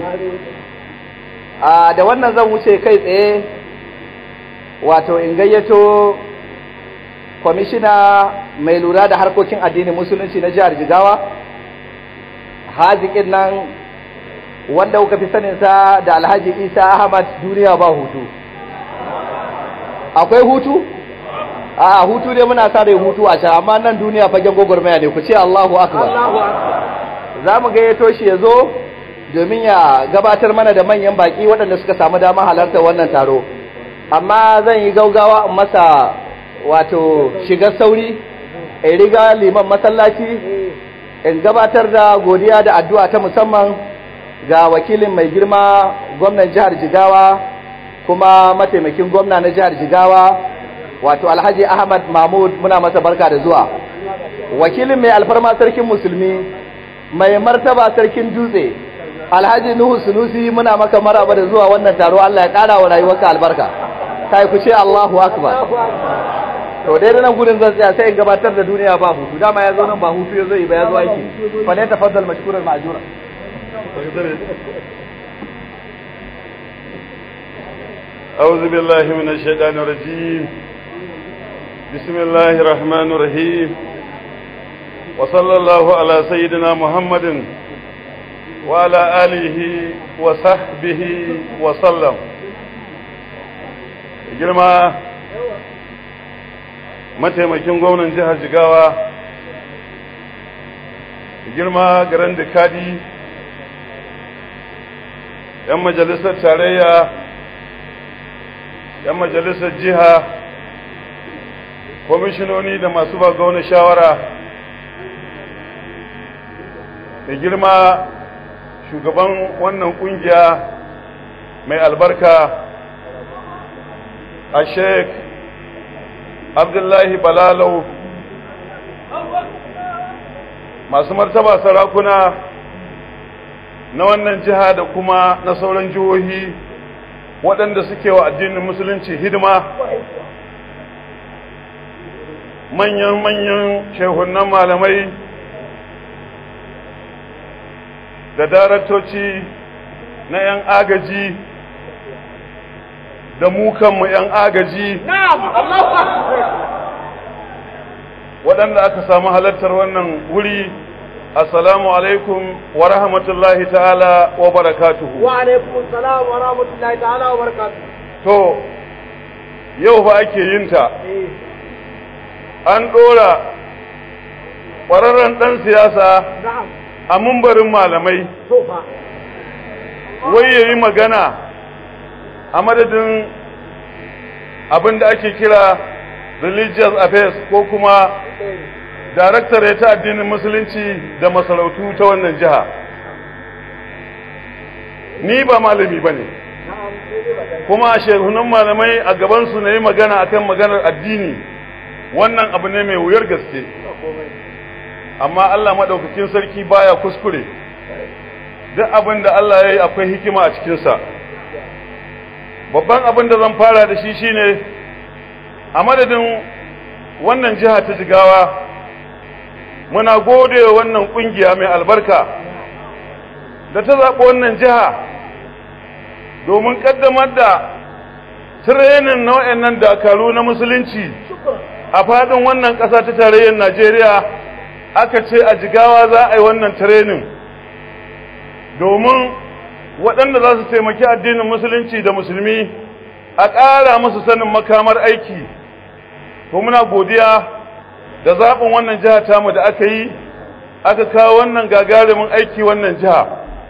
Da wannan zan wuce kai tsaye wato in gayyato kwamishina mai lura da harkokin addinin musulunci na jihar Jigawa, haziƙin nan wanda kuka fi saninsa da Alhaji Isa Ahmad duniya ba hutu. Akwai hutu? A hutu dai muna sa da hutu a can, amma nan duniya fagen gwagwarmaya ne, ku ce Allahu akbar. Za mu gayyato shi ya zo domin ya gabatar mana da manyan baki waɗanda suka samu dama halartar wannan taro. Amma zan yi gaugawa in masa wato shigar sauri, in riga liman masallaci, in gabatar da godiya da addu'a ta musamman ga wakilin mai girma gwamnan jihar Jigawa kuma mataimakin gwamna na jihar Jigawa wato Alhaji Ahmad Mahmud, muna masa barka da zuwa. Wakilin mai alfarma sarkin musulmi mai martaba sarkin dutse Alhaji Nuhu Sunusi, muna maka maraba da zuwa wannan taro. Allah ya ƙara wa rayuwarka albarka. Kai ku ce Allahu akbar. To dai nan gurin zan tsaya sai in gabatar da duniya ba hutu. Dama ya zo nan ba hutu ya zo yi ba, ya zo aiki. Fa ne tafaddal mashkuran ma'jura. أعوذ بالله من الشيطان الرجيم. بسم الله الرحمن الرحيم. وصلى الله على سيدنا محمد وعلى آله وصحبه وسلم. girma mataimakin gwamnan jihar Jigawa, girma garin Dikadi, 'yan majalisar tarayya, 'yan majalisar jiha, kwamishinoni da masu ba gwamna shawara, da girma shugaban wannan kungiya mai albarka a Sheikh Abdullahi Balalau, masu martaba sarakuna na wannan jiha da kuma na sauran jihohi waɗanda suke wa addinin musulunci hidima, manyan shehunan malamai da daraktoci na 'yan agaji da mu kanmu 'yan agaji waɗanda aka samu halartar wannan wuri. Assalamu alaikum wa rahmatullahi ta'ala wa barakatuhu. Wa alaikum assalam wa rahmatullahi ta'ala wa barakatuhu. To, yau fa ake yin ta, an ɗora ƙwararren ɗan siyasa a mumbarin malamai, wai ya yi magana a madadin abin da ake kira religious affairs ko kuma directorate ta addinin musulunci da masarautu ta wannan jiha. Ni ba malami ba ne, kuma shehunan malamai a gabansu na yi magana akan maganar addini, wannan abu ne mai wuyar gaske, amma Allah maɗaukakin sarki baya kuskure. Duk abin da Allah ya yi akwai hikima a cikinsa. Babban abin da zan fara da shi shine a madadin wannan jiha ta Jigawa, muna gode wa wannan ƙungiya mai albarka da ta zaɓi wannan jiha domin ƙaddamar da tirenin nau'in nan dakaru na musulunci a faɗin wannan ƙasa ta tarayyar Najeriya. Aka ce a Jigawa za a yi wannan tirenin domin waɗanda za su taimaki addinin musulunci da musulmi a ƙara musu sanin makamar aiki. To muna godiya da zaɓin wannan jiha tamu da aka yi, aka kawo wannan gagarumin aiki wannan jiha.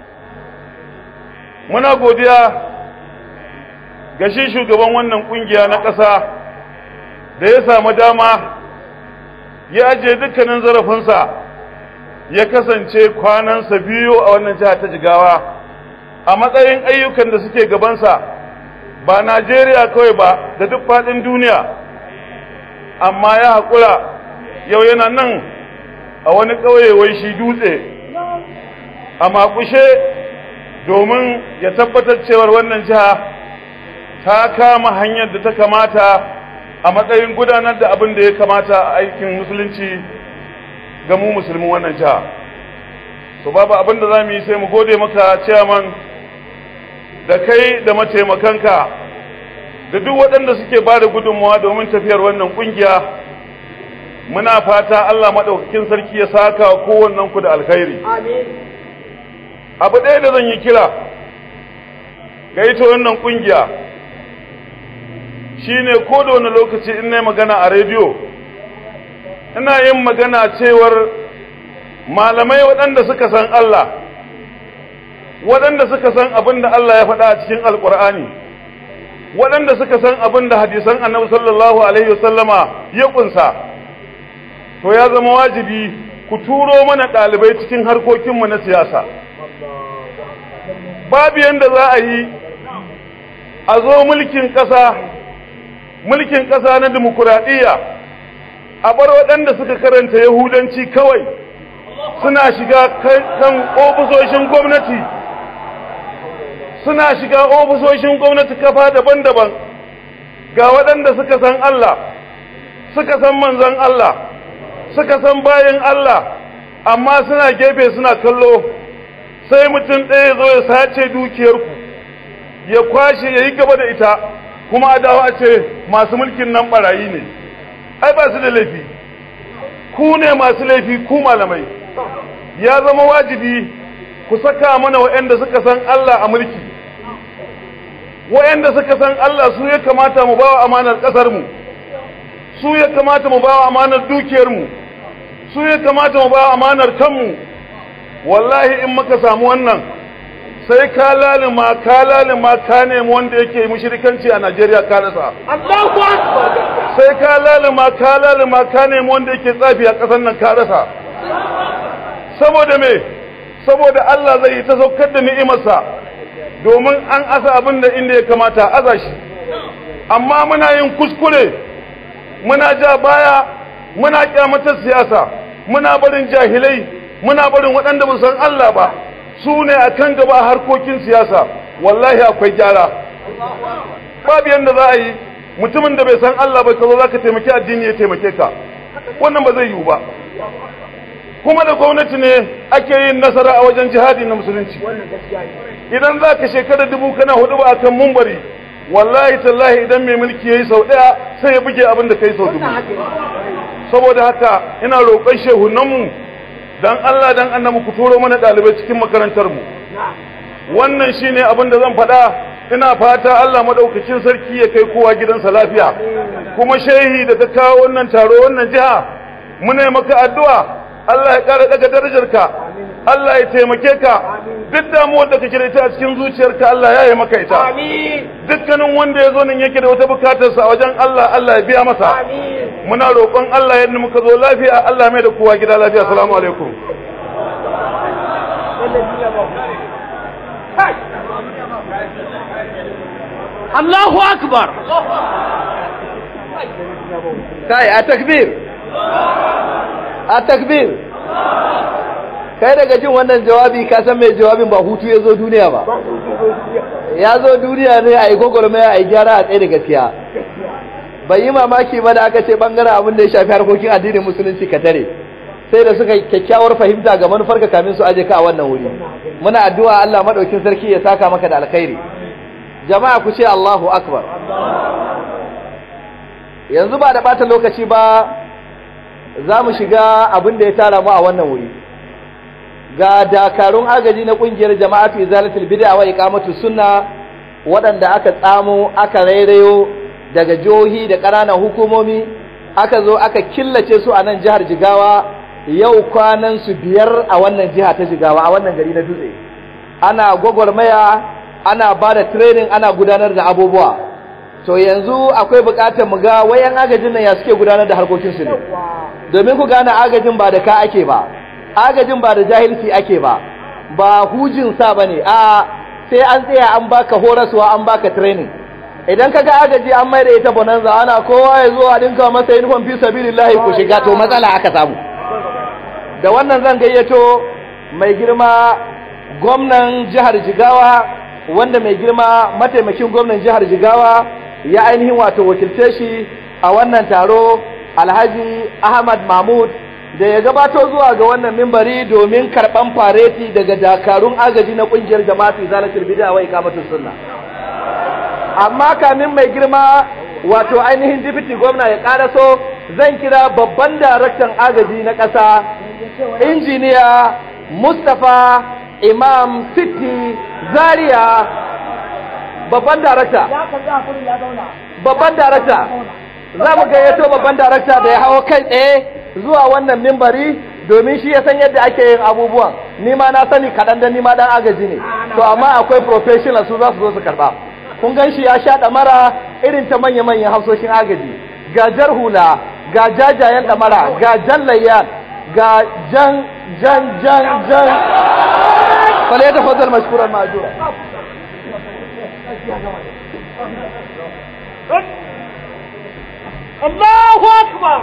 Muna godiya ga shi shugaban wannan ƙungiya na ƙasa da ya samu dama ya ajiye dukkanin zarafinsa ya kasance kwanansa biyu a wannan jiha ta Jigawa a matsayin ayyukan da suke gabansa, ba Najeriya kawai ba da duk faɗin duniya, amma ya haƙura yau yana nan a wani ƙauye wai shi Dutse a makushe domin ya tabbatar cewar wannan jiha ta kama hanyar da ta kamata a matsayin gudanar da abin da ya kamata a aikin musulunci ga mu musulmin wannan jiha. So babu abin da za mu yi sai mu gode maka chairman da kai da mataimakanka da duk waɗanda suke ba da gudunmawa domin tafiyar wannan ƙungiya. Muna fata Allah maɗaukakin sarki ya saka wa kowannen ku da alkhairi. Abu ɗaya da zan yi kira ga ita wannan ƙungiya shine ko da wani lokaci in na magana a rediyo ina yin magana cewar malamai waɗanda suka san Allah, waɗanda suka san abin da Allah ya faɗa a cikin Alƙur'ani, waɗanda suka san abin da hadisan Annabi sallallahu alaihi wasallama ya ƙunsa, to ya zama wajibi ku turo mana ɗalibai cikin harkokinmu na siyasa. Babu yanda za a yi a zo mulkin ƙasa na dimokuraɗiyya a bar waɗanda suka karanta Yahudanci kawai suna shiga kan ofisoshin gwamnati, suna shiga ofisoshin gwamnati kafa daban-daban, ga waɗanda suka san Allah, suka san manzon Allah, suka san bayan Allah, amma suna gefe suna kallo, sai mutum ɗaya zo ya sace dukiyarku, ya kwashe ya yi gaba da ita, kuma a dawo a ce masu mulkin nan ɓarayi ne. Ai ba su da laifi, ku ne masu laifi, ku malamai. Ya zama wajibi ku saka mana waɗanda suka san Allah a mulki, waɗanda suka san Allah su ya kamata mu bawa amanar ƙasarmu, su ya kamata mu bawa amanar dukiyarmu, su ya kamata mu bawa amanar kanmu. Wallahi in muka samu wannan sai ka lalima ka nemi wanda yake mushrikanci a Najeriya ka rasa. Sai ka lalima ka nemi wanda yake tsafi a ƙasar nan ka rasa. Saboda me? Saboda Allah zai yi ta saukar da ni'imarsa domin an asa abin da inda ya kamata aza shi. Amma muna yin kuskure, muna ja baya, muna kyamatar siyasa, muna barin jahilai, muna barin waɗanda ba san Allah ba. Su ne a kan gaba a harkokin siyasa. Wallahi akwai gyara. Babu yanda za a yi mutumin da bai san Allah ba ka zo za ka taimaki addini ya taimake ka, wannan ba zai yiwu ba. Kuma da gwamnati ne ake yin nasara a wajen jihadi na musulunci. Idan za ka shekara 1000 kana hudu ba akan mumbari, wallahi tallahi idan mai mulki ya yi sau ɗaya sai ya buge abin da ka yi sau 1000. Saboda haka ina roƙon shehunanmu dan Allah dan annabi ku turo mana ɗalibai cikin makarantar mu. Wannan shine abin da zan faɗa ina fata Allah madaukakin sarki ya kai kowa gidansa lafiya. Kuma shehi da ta kawo wannan taro wannan jiha muna maka addu'a Allah ya ƙara daga darajarka, Allah ya taimake ka, duk damuwar da kake da ita a cikin zuciyarka Allah ya yi maka ita. Dukkanin wanda ya zo nan yake da wata bukatarsa a wajen Allah, Allah ya biya masa. Muna roƙon Allah yadda muka zo lafiya, Allah mai da kowa gida lafiya. Assalamu alaikum. Allahu akbar. Kai a takbir. A takbir. Kai daga jin wannan jawabi ka san mai jawabin ba hutu ya zo duniya ba. Ya zo duniya ne a yi gwagwarmaya a yi gyara a tsaye da gaskiya. Bai yi mamaki ba da aka ce bangaren abin da ya shafi harkokin addinin musulunci ka tare. Sai da suka kyakkyawar fahimta ga manufarka kamin su aje ka a wannan wuri. Muna addu'a Allah madaukin sarki ya saka maka da alkhairi. Jama'a ku ce Allahu akbar. Yanzu ba da bata lokaci ba za mu shiga abin da ya tara mu a wannan wuri. Ga dakarun agaji na kungiyar jama'atu izalatul bid'a wa iqamatus sunna waɗanda aka tsamo aka rairayo daga jihohi da ƙananan hukumomi aka zo aka killace su a nan jihar Jigawa. Yau kwanan su 5 a wannan jiha ta Jigawa, a wannan gari na Dutse. Ana gwagwarmaya, ana ba da training, ana gudanar da abubuwa. To yanzu akwai buƙatar mu ga wayan agajin nan ya suke gudanar da harkokin su ne. Domin ku gane agajin ba da ka ake ba, agajin ba da jahilci ake ba, ba hujin sa bane. A sai an tsaya an baka horaswa, an baka training. Idan kaga agaji an mai da ita bonanza, ana kowa ya zo a dinka masa uniform fi sabilillahi ku shiga, to matsala aka samu. Da wannan zan gayyato mai girma gwamnan jihar Jigawa, wanda mai girma mataimakin gwamnan jihar Jigawa ya ainihin wato wakilce shi a wannan taro, Alhaji Ahmad Mahmud, da ya gabato zuwa ga wannan mimbari domin karɓan fareti daga dakarun agaji na ƙungiyar jama'atu izalatul bid'a wa iqamatus sunna. Amma kamin mai girma wato ainihin deputy gwamna ya ƙaraso, zan kira babban daraktan agaji na ƙasa, injiniya Mustapha Imam Sitti Zaria. Babban darakta za mu gayyato babban darakta da ya hawo kai tsaye zuwa wannan mimbari domin shi ya san yadda ake yin abubuwan. Ni ma na sani kaɗan da ni ma ɗan agaji ne, to amma akwai professional su za su zo su karɓa. Kun gan shi ya sha ɗamara irin ta manya-manyan hafsoshin agaji, ga jar hula, ga jajayen ɗamara, ga jan layyan, ga jan fale ta fadar mashkuran ma'ajura. Allahu akbar.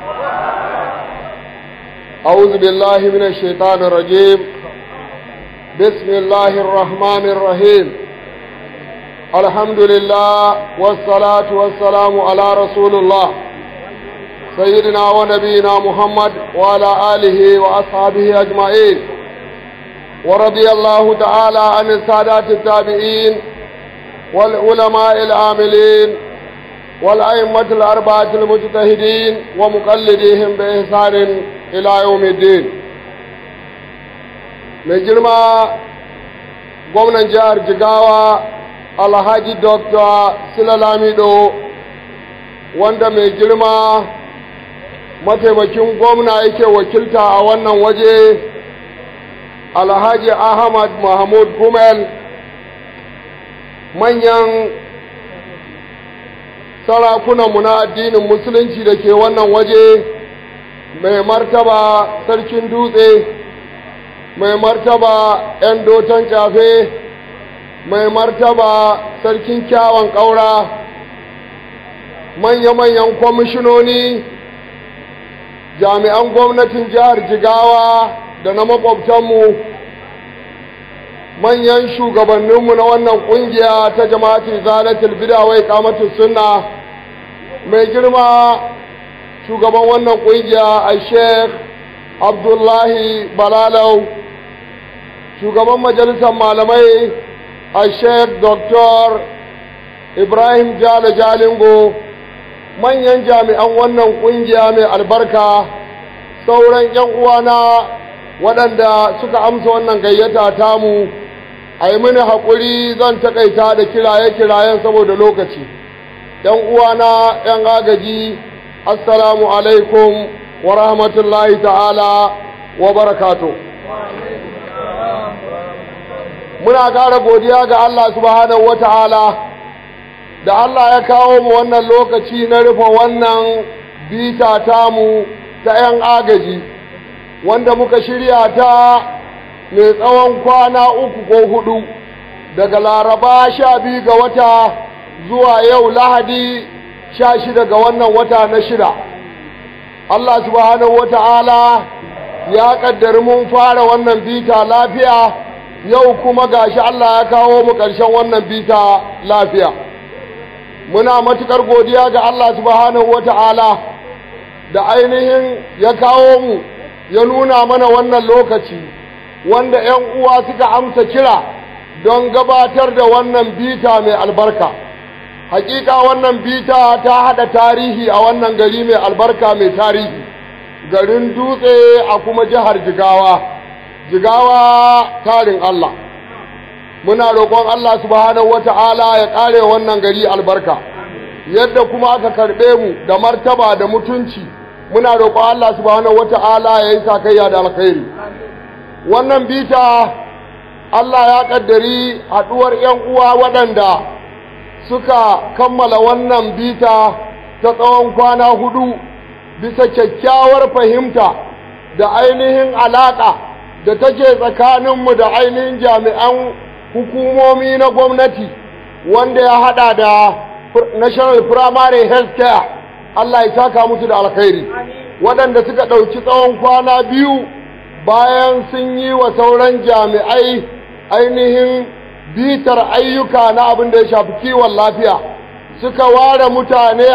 أعوذ بالله من الشيطان الرجيم. بسم الله الرحمن الرحيم. الحمد لله والصلاة والسلام على رسول الله سيدنا ونبينا محمد وعلى آله وأصحابه أجمعين. ورضي الله تعالى عن السادات التابعين والعلماء العاملين والأئمة الأربعة المجتهدين ومقلديهم بإحسان إلى يوم الدين. من جرما قمنا جار جغاوة Alhaji Dr. Sila Lamido, wanda mai girma mataimakin gwamna yake wakilta a wannan waje, Alhaji Ahmad Mahmud Gumel, manyan sarakunanmu na addinin musulunci da ke wannan waje, mai martaba sarkin dutse, mai martaba 'yan doton cafe, mai martaba sarkin kyawun ƙaura, manya-manyan kwamishinoni, jami'an gwamnatin jihar Jigawa da na makwabtanmu, manyan shugabanninmu na wannan ƙungiya ta jama'atu izalatul bid'a wa iqamatus sunna, mai girma shugaban wannan ƙungiya a Sheikh Abdullahi Balalau, shugaban majalisar malamai Sheikh Dr. Ibrahim Jalo Jalingo, manyan jami'an wannan ƙungiya mai albarka, sauran 'yan uwana waɗanda suka amsa wannan gayyata tamu, a yi mini haƙuri zan taƙaita da kiraye-kirayen saboda lokaci. ‘Yan uwana ‘yan agaji, assalamu alaikum wa rahmatullahi ta'ala wa barakatu. Muna ƙara godiya ga Allah subhanahu wa ta'ala da Allah ya kawo mu wannan lokaci na rufe wannan bita tamu ta ‘yan agaji, wanda muka shirya ta mai tsawon kwana 3 ko 4 daga Laraba 12 ga wata zuwa yau Lahadi 16 ga wannan wata na 6. Allah subhanahu wata'ala ya kaddari mun fara wannan bita lafiya, yau kuma gashi Allah ya kawo mu ƙarshen wannan bita lafiya. Muna matukar godiya ga Allah subhanahu wata'ala da ainihin ya kawo mu ya nuna mana wannan lokaci wanda ‘yan uwa suka amsa kira don gabatar da wannan bita mai albarka. Hakika wannan bita ta haɗa tarihi a wannan gari mai albarka mai tarihi, garin Dutse a kuma jihar Jigawa. Jigawa tarin Allah. Muna roƙon Allah subhanahu wata'ala ya ƙare wannan gari albarka. Yadda kuma aka karɓe mu da martaba da mutunci, muna roƙon Allah subhanahu wata'ala ya yi sakayya da alkhairi. Wannan bita Allah ya ƙaddari haɗuwar ‘yan uwa waɗanda suka kammala wannan bita ta tsawon kwana 4 bisa kyakkyawar fahimta da ainihin alaƙa da take tsakaninmu da ainihin jami'an hukumomi na gwamnati wanda ya haɗa da National Primary Health Care. Allah ya saka musu da alkhairi, waɗanda suka ɗauki tsawon kwana 2 bayan sun yi wa sauran jami'ai ainihin bitar ayyuka na abin da ya shafi kiwon lafiya, suka ware mutane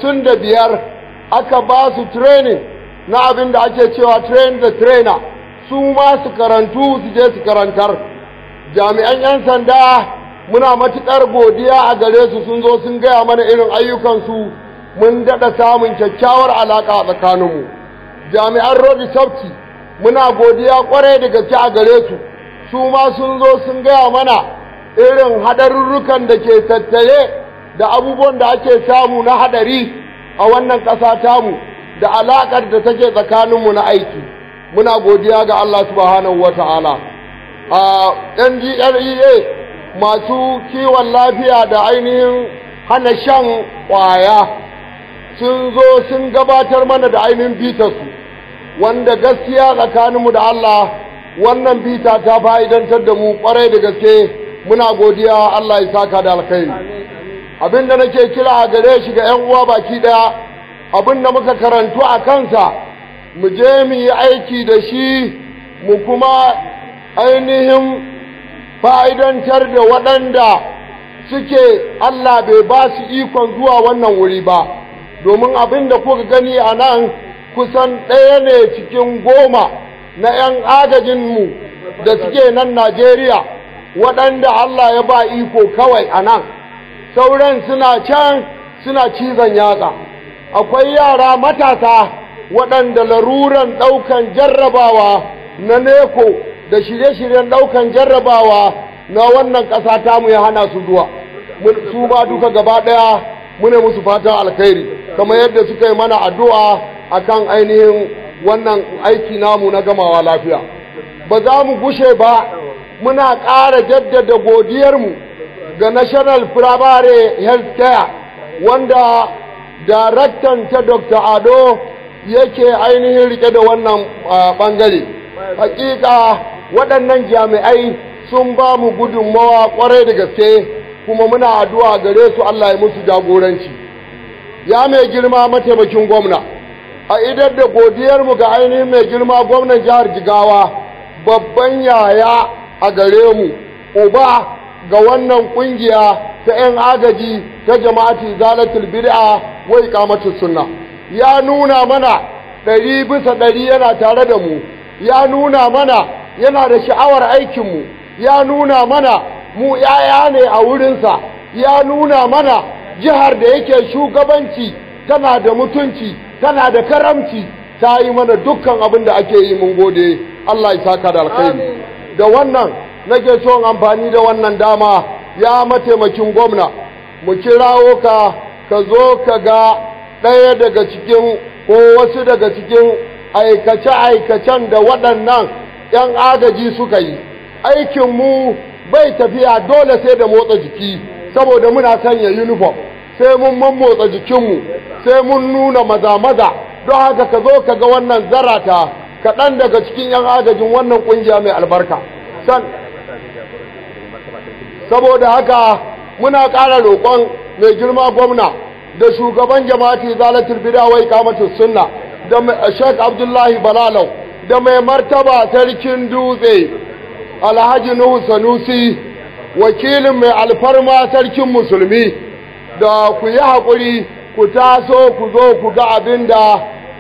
55 aka ba su training na abin da ake cewa train the trainer, su ma su karantu su je su karantar. Jami'an 'yan sanda muna matuƙar godiya a gare su, sun zo sun gaya mana irin ayyukansu, mun daɗa samun kyakkyawar alaƙa a tsakaninmu. Jami'an road safety muna godiya ƙwarai da gaske a gare su, su ma sun zo sun gaya mana irin haɗarurrukan da ke tattare da abubuwan da ake samu na haɗari a wannan ƙasa tamu da alaƙar da take tsakaninmu na aiki. Muna godiya ga Allah subhanahu wa ta'ala. A NDLEA masu kiwon lafiya da ainihin hana shan ƙwaya sun zo sun gabatar mana da ainihin bitarsu, wanda gaskiya tsakaninmu da Allah wannan bita ta fa'idantar da mu ƙwarai da gaske. Muna godiya, Allah ya saka da alkhairi. Abinda nake kira a gare shi ga 'yan uwa baki ɗaya, abinda muka karantu a kansa mu je mu yi aiki da shi, mu kuma ainihin fa'idantar da waɗanda suke Allah bai ba su ikon zuwa wannan wuri ba, domin abinda kuka gani a nan kusan ɗaya ne cikin 10 na 'yan agajinmu da suke nan Najeriya waɗanda Allah ya ba iko kawai a nan, sauran suna can suna cizon yatsa. Akwai yara matasa waɗanda laruran ɗaukan jarrabawa na neko da shirye-shiryen ɗaukan jarrabawa na wannan ƙasa tamu ya hana su zuwa, su ma duka gaba ɗaya mune musu fatan alkhairi, kamar yadda suka yi mana addu'a akan ainihin wannan aiki namu na gamawa lafiya. Ba za mu gushe ba, muna ƙara jaddada godiyarmu ga National Primary Health Care wanda daraktan ta Dr. Ado yake ainihin rike da wannan ɓangare. Hakika waɗannan jami'ai sun ba mu gudunmawa ƙwarai da gaske, kuma muna addu'a gare su Allah ya musu jagoranci. Ya mai girma mataimakin gwamna, a idar da godiyarmu ga ainihin mai girma gwamnan jihar Jigawa, babban yaya a gare mu, uba ga wannan kungiya ta 'yan agaji ta jama'ati zalatul bid'a wa iqamatus sunna. Ya nuna mana 100% yana tare da mu, ya nuna mana yana da sha'awar aikinmu, ya nuna mana mu yaya ne a wurinsa, ya nuna mana jihar da yake shugabanci tana da mutunci, tana da karamci, ta yi mana dukkan abin da ake yi. Mun gode, Allah ya saka da alkhairi. Da wannan nake son amfani da wannan dama ya mataimakin gwamna mu kirawo ka zo ka ga ɗaya daga cikin ko wasu daga cikin aikace-aikacen da waɗannan 'yan agaji suka yi. Aikinmu bai tafiya dole sai da motsa jiki saboda muna sanya uniform, sai mun motsa jikinmu, sai mun nuna maza-maza. Don haka ka zo ka ga wannan zarata kaɗan daga cikin 'yan agajin wannan ƙungiya mai albarka. Saboda haka muna ƙara roƙon mai girma gwamna da shugaban jama'ati zalatul bid'a wa iqamatus sunna da Sheikh Abdullahi Balalau da mai martaba sarkin dutse Alhaji Nuhu Sanusi, wakilin mai alfarma sarkin musulmi, da ku yi haƙuri ku taso ku zo ku ga abin da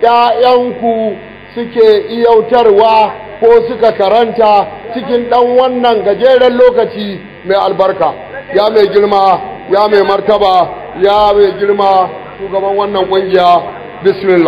‘ya'yanku suke iyautarwa ko suka karanta cikin ɗan wannan gajeren lokaci mai albarka. Ya mai girma, ya mai martaba, ya mai girma shugaban wannan ƙungiya, bismillah.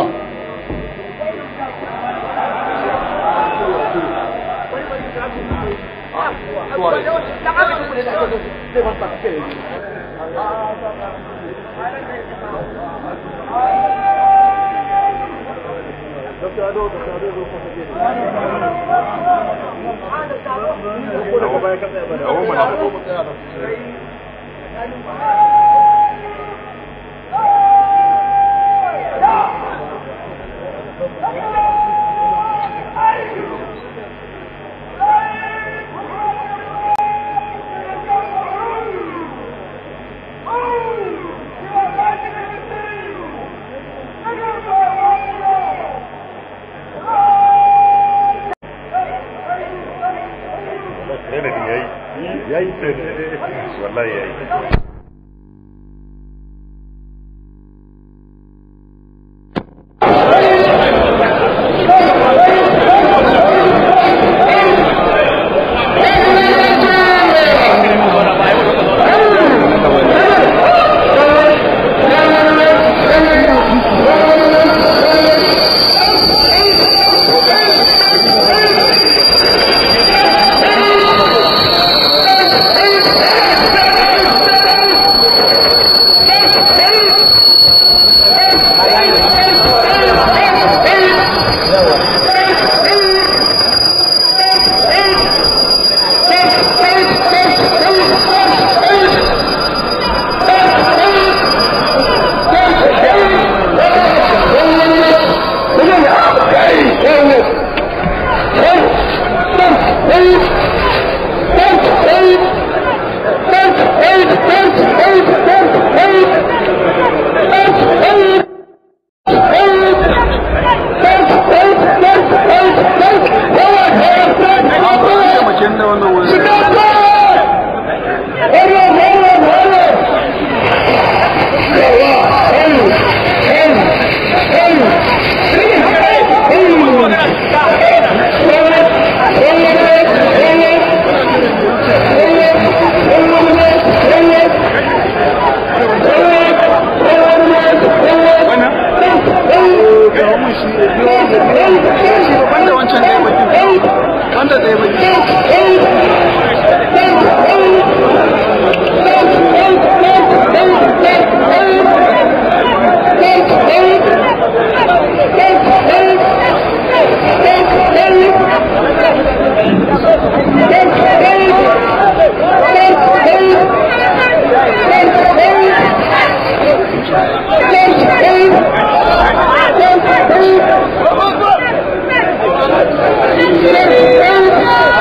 Thank you.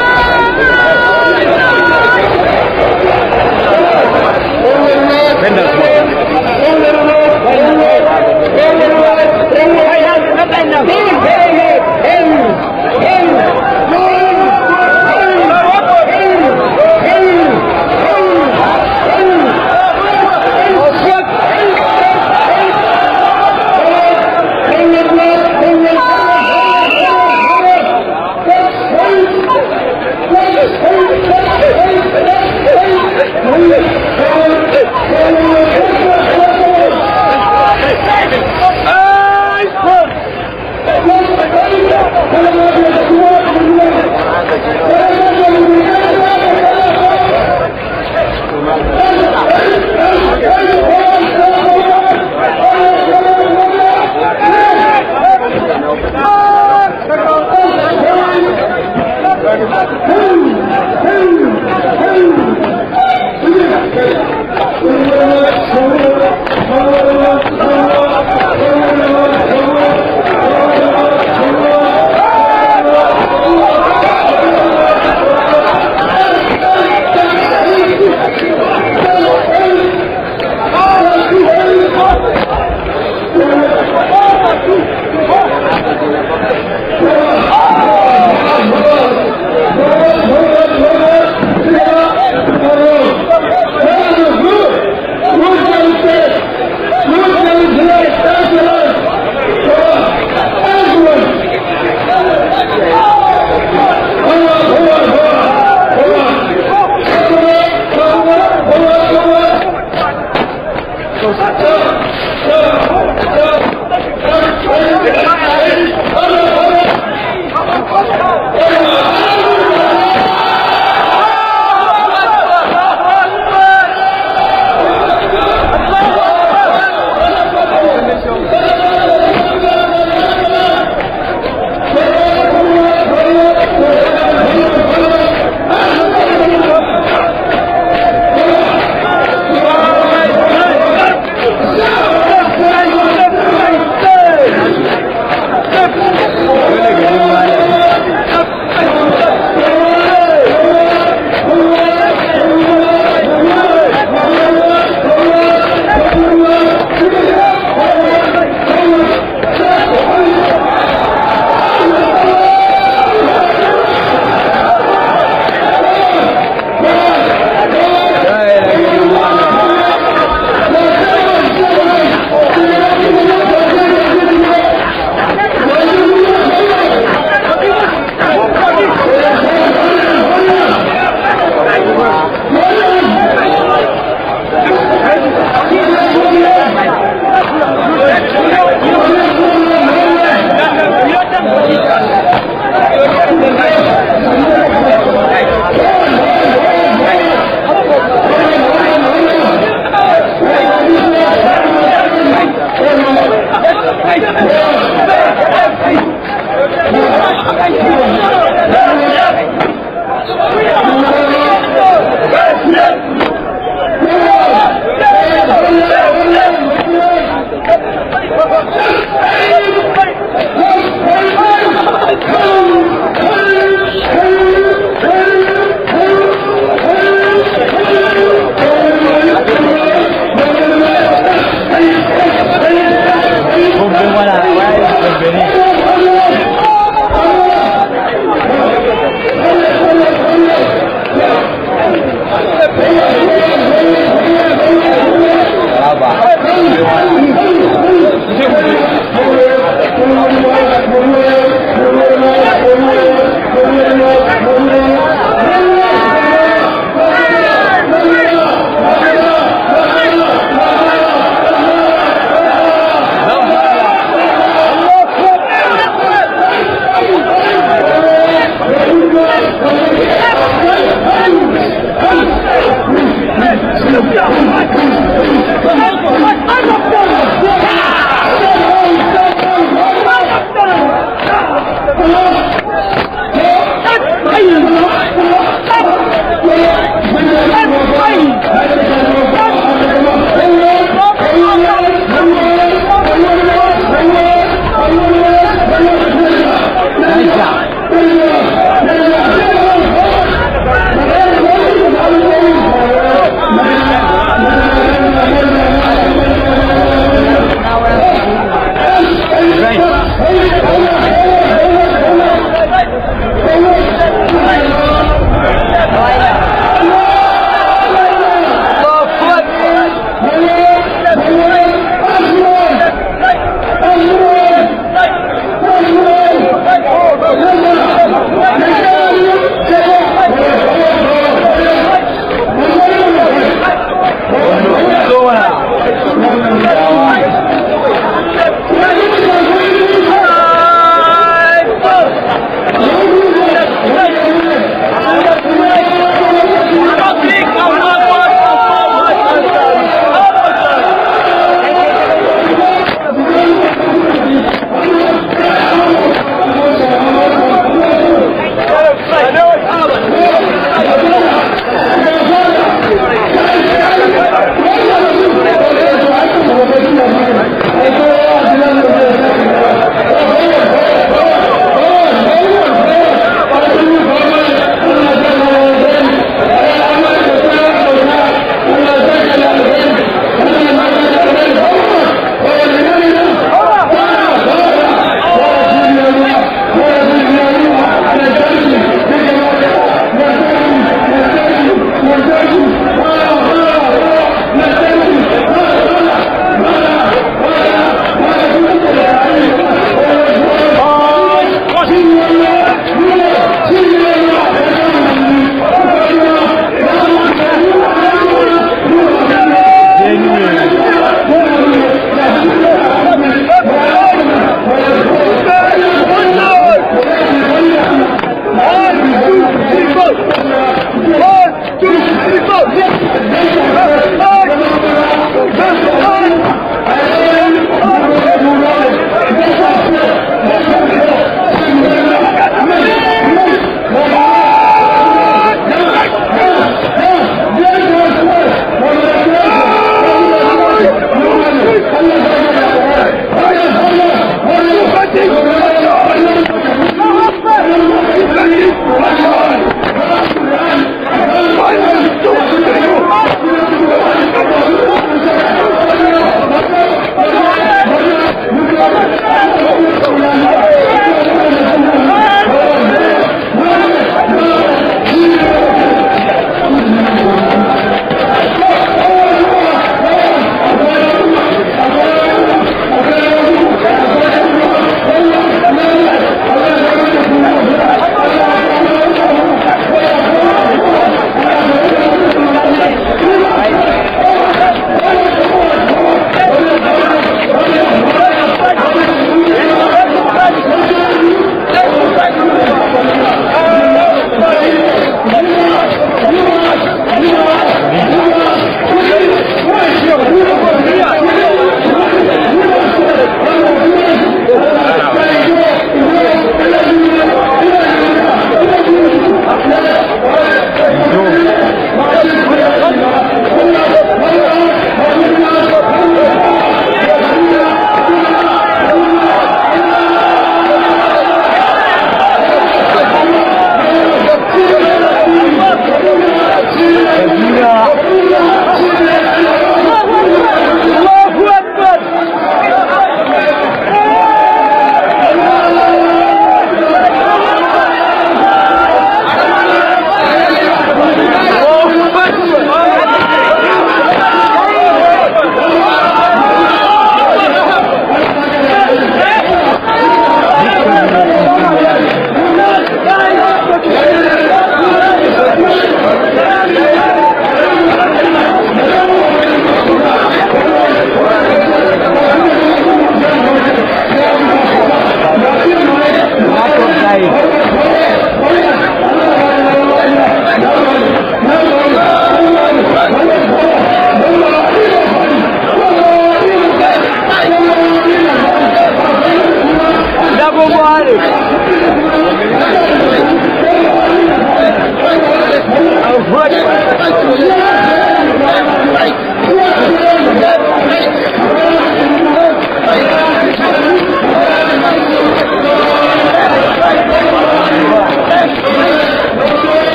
Look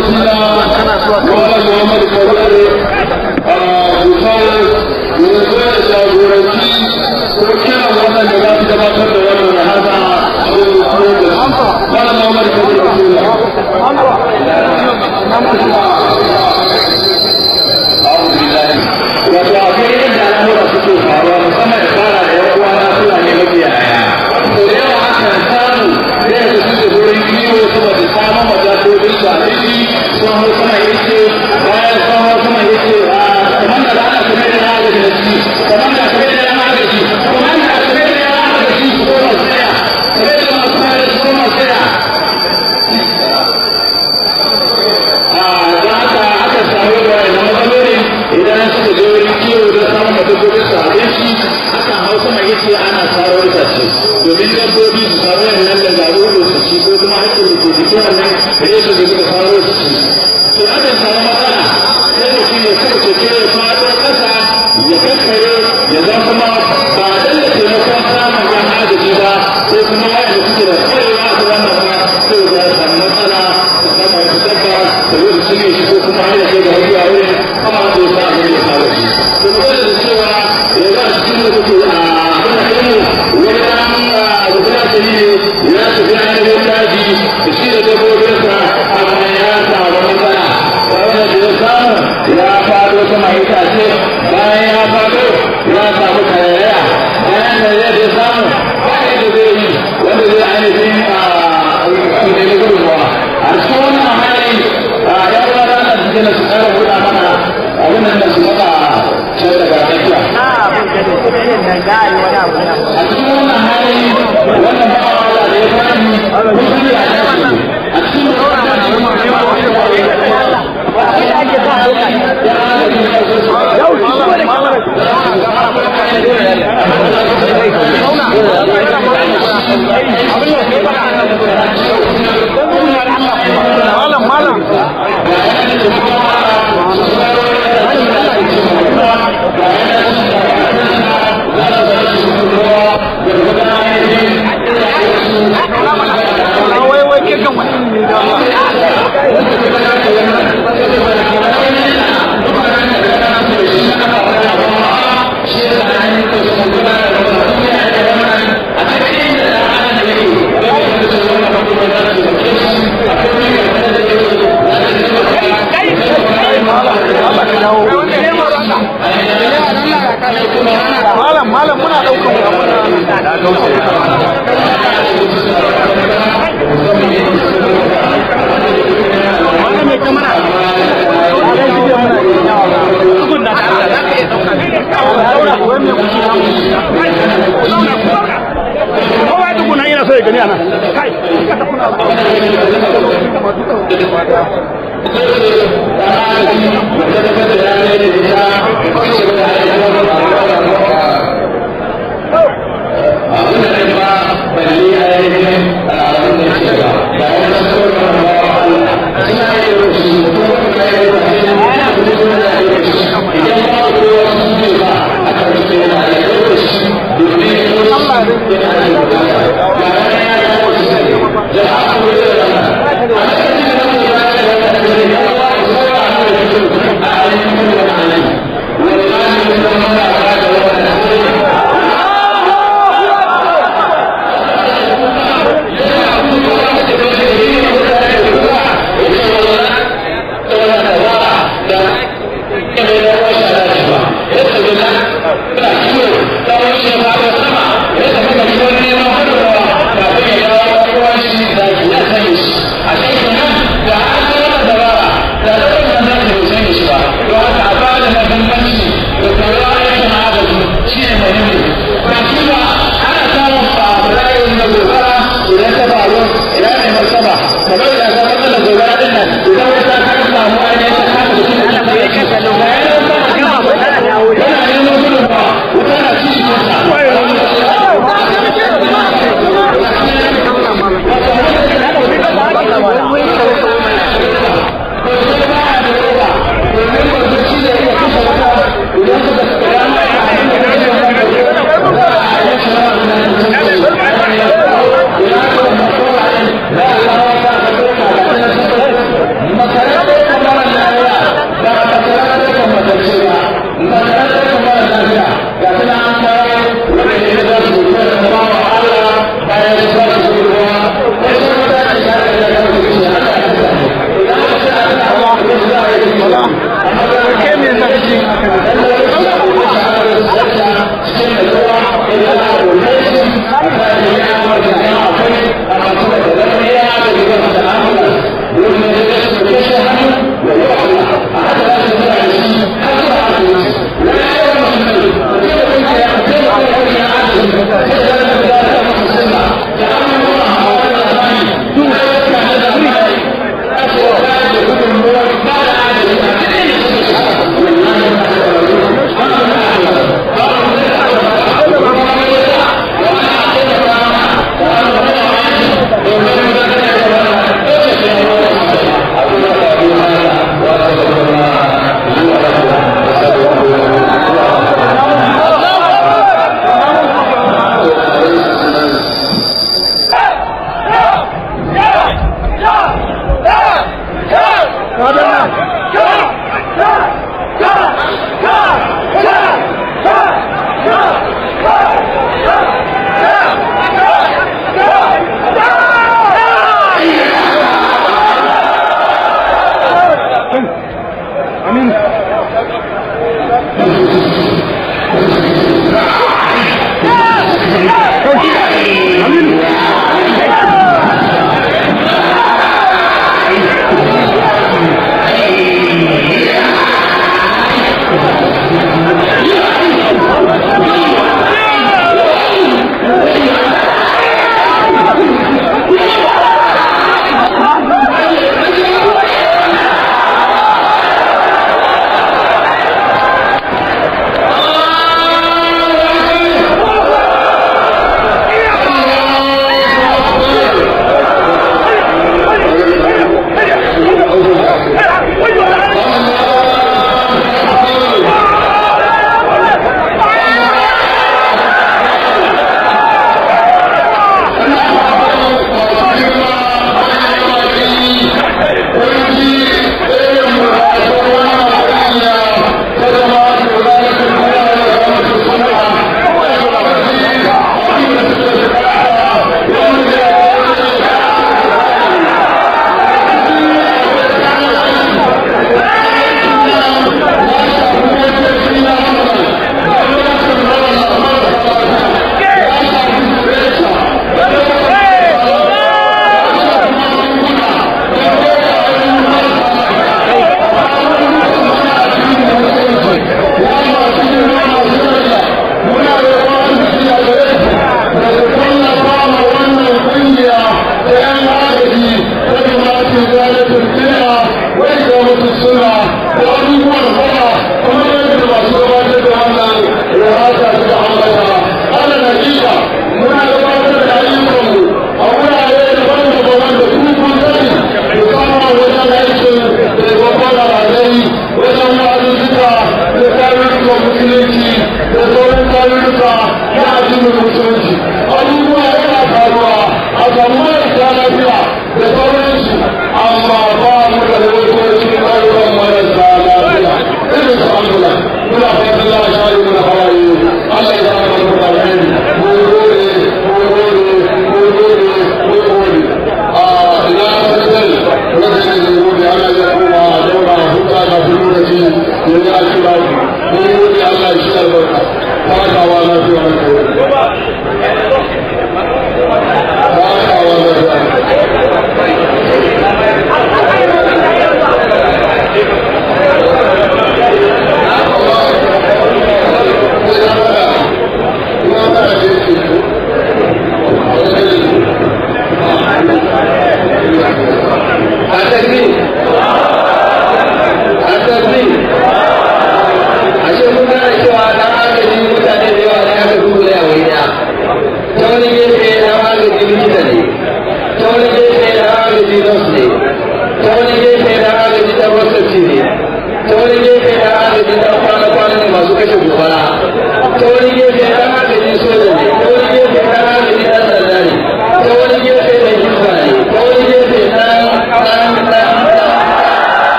wasila Muhammad Muhammad Kabir Bukar yanzu ya jagoranci ko kira waɗanda za su gabatar da wannan rahama Malam Muhammad Kabir Rasulullah wato akwai yadda al'amura suke faruwa musamman da fara da yan uwana suna ne makiyaya to da yawa akan samu da yadda suke wurin kiwo saboda samun majalisodin su a ciki sun hau sama yake bayan sun hau sama yake kamar da ana kuma da na gaji da shi kamar da kuma da na gaji kamar da kuma da na gaji su koma tsaya kamar da masu kare su koma tsaya da haka aka samu da wannan matsalolin idan suka je wurin kiwo da samun dabbobin su abinci aka hau sama yake ana saro itace domin dabbobi su samu wannan da garo da su ci ko kuma hakkin da ke jikin wannan da ya su da suka saro su ci to akan samu matsala sai mutum ya kauce ke ya fado kasa ya kakkare ya zama kuma ba dan da taimakon samun yan agaji ba ko kuma wanda suke da kwarewa a wannan ba sai ya samu matsala ta sama ya dabba da yau su ne shi ko kuma hanyar kai da hajji a wurin kama da ya sa abin ya fara shi to dole da cewa ya za a cikin da kuke a kuna ilmu wani ɗan rukuna ta ne ya tafi ainihin daji da shi da dabbobinsa amma ya samu matsala wanda da ya samu ya fado sama itace bayan ya fado ya samu karaya bayan da ya samu bayan da zai yi wanda zai ainihin a gudunmawa a cikin wannan hali ya wada na cikin da su ƙara buɗa mana abin nan da su maka sai daga tafiya a cikin wannan hali wannan bawa da ya fani musulmi a yasu a cikin malam muna daukan wannan mai kamera tukun da Allah za ka iya dauka wannan kowa ya tukuna yana so ya gani ana kai kada kuna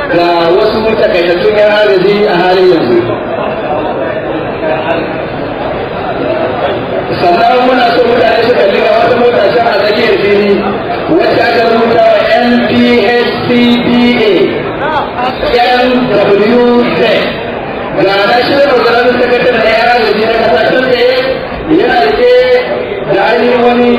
ga wasu takaitattun yan agaji a halin yanzu. Sannan muna so mutane su kalli ga wata mota can a tsakiyar fili wacce aka rubuta wa NPHCDA NWZ ga National Organizing Secretary na yan agaji na kasa can tsaye yana rike da ainihin wani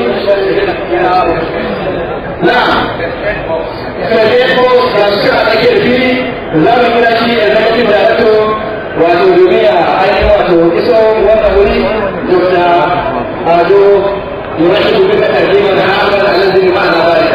na Fedeko ga su a tsakiyar fili za mu kira shi executive director wato domin a ainihin wato iso wannan wuri Dr. Ado يرحب بك تقديما عاما الذي معنا ذلك.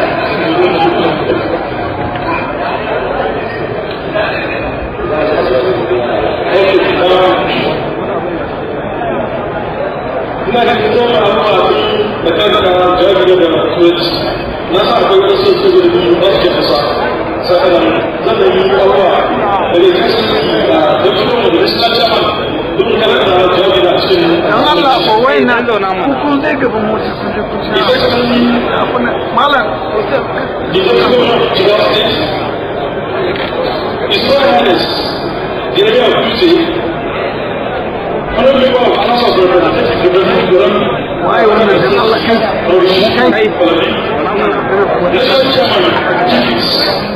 ina da fitar da abubuwa da kanka jawabi da turanci na sa akwai wani sun su gudu ba su ke kasa sakanan zan da yi abubuwa da ne kasu da kuma da rista jaman duk kana da jawabi da cikin dan Allah ko wai na zauna mu kun zai gaban mota sun je kun ci malam His Royal Highness, the area of beauty, honorable member of House of Representatives, why wannan dan Allah kai National Chairman,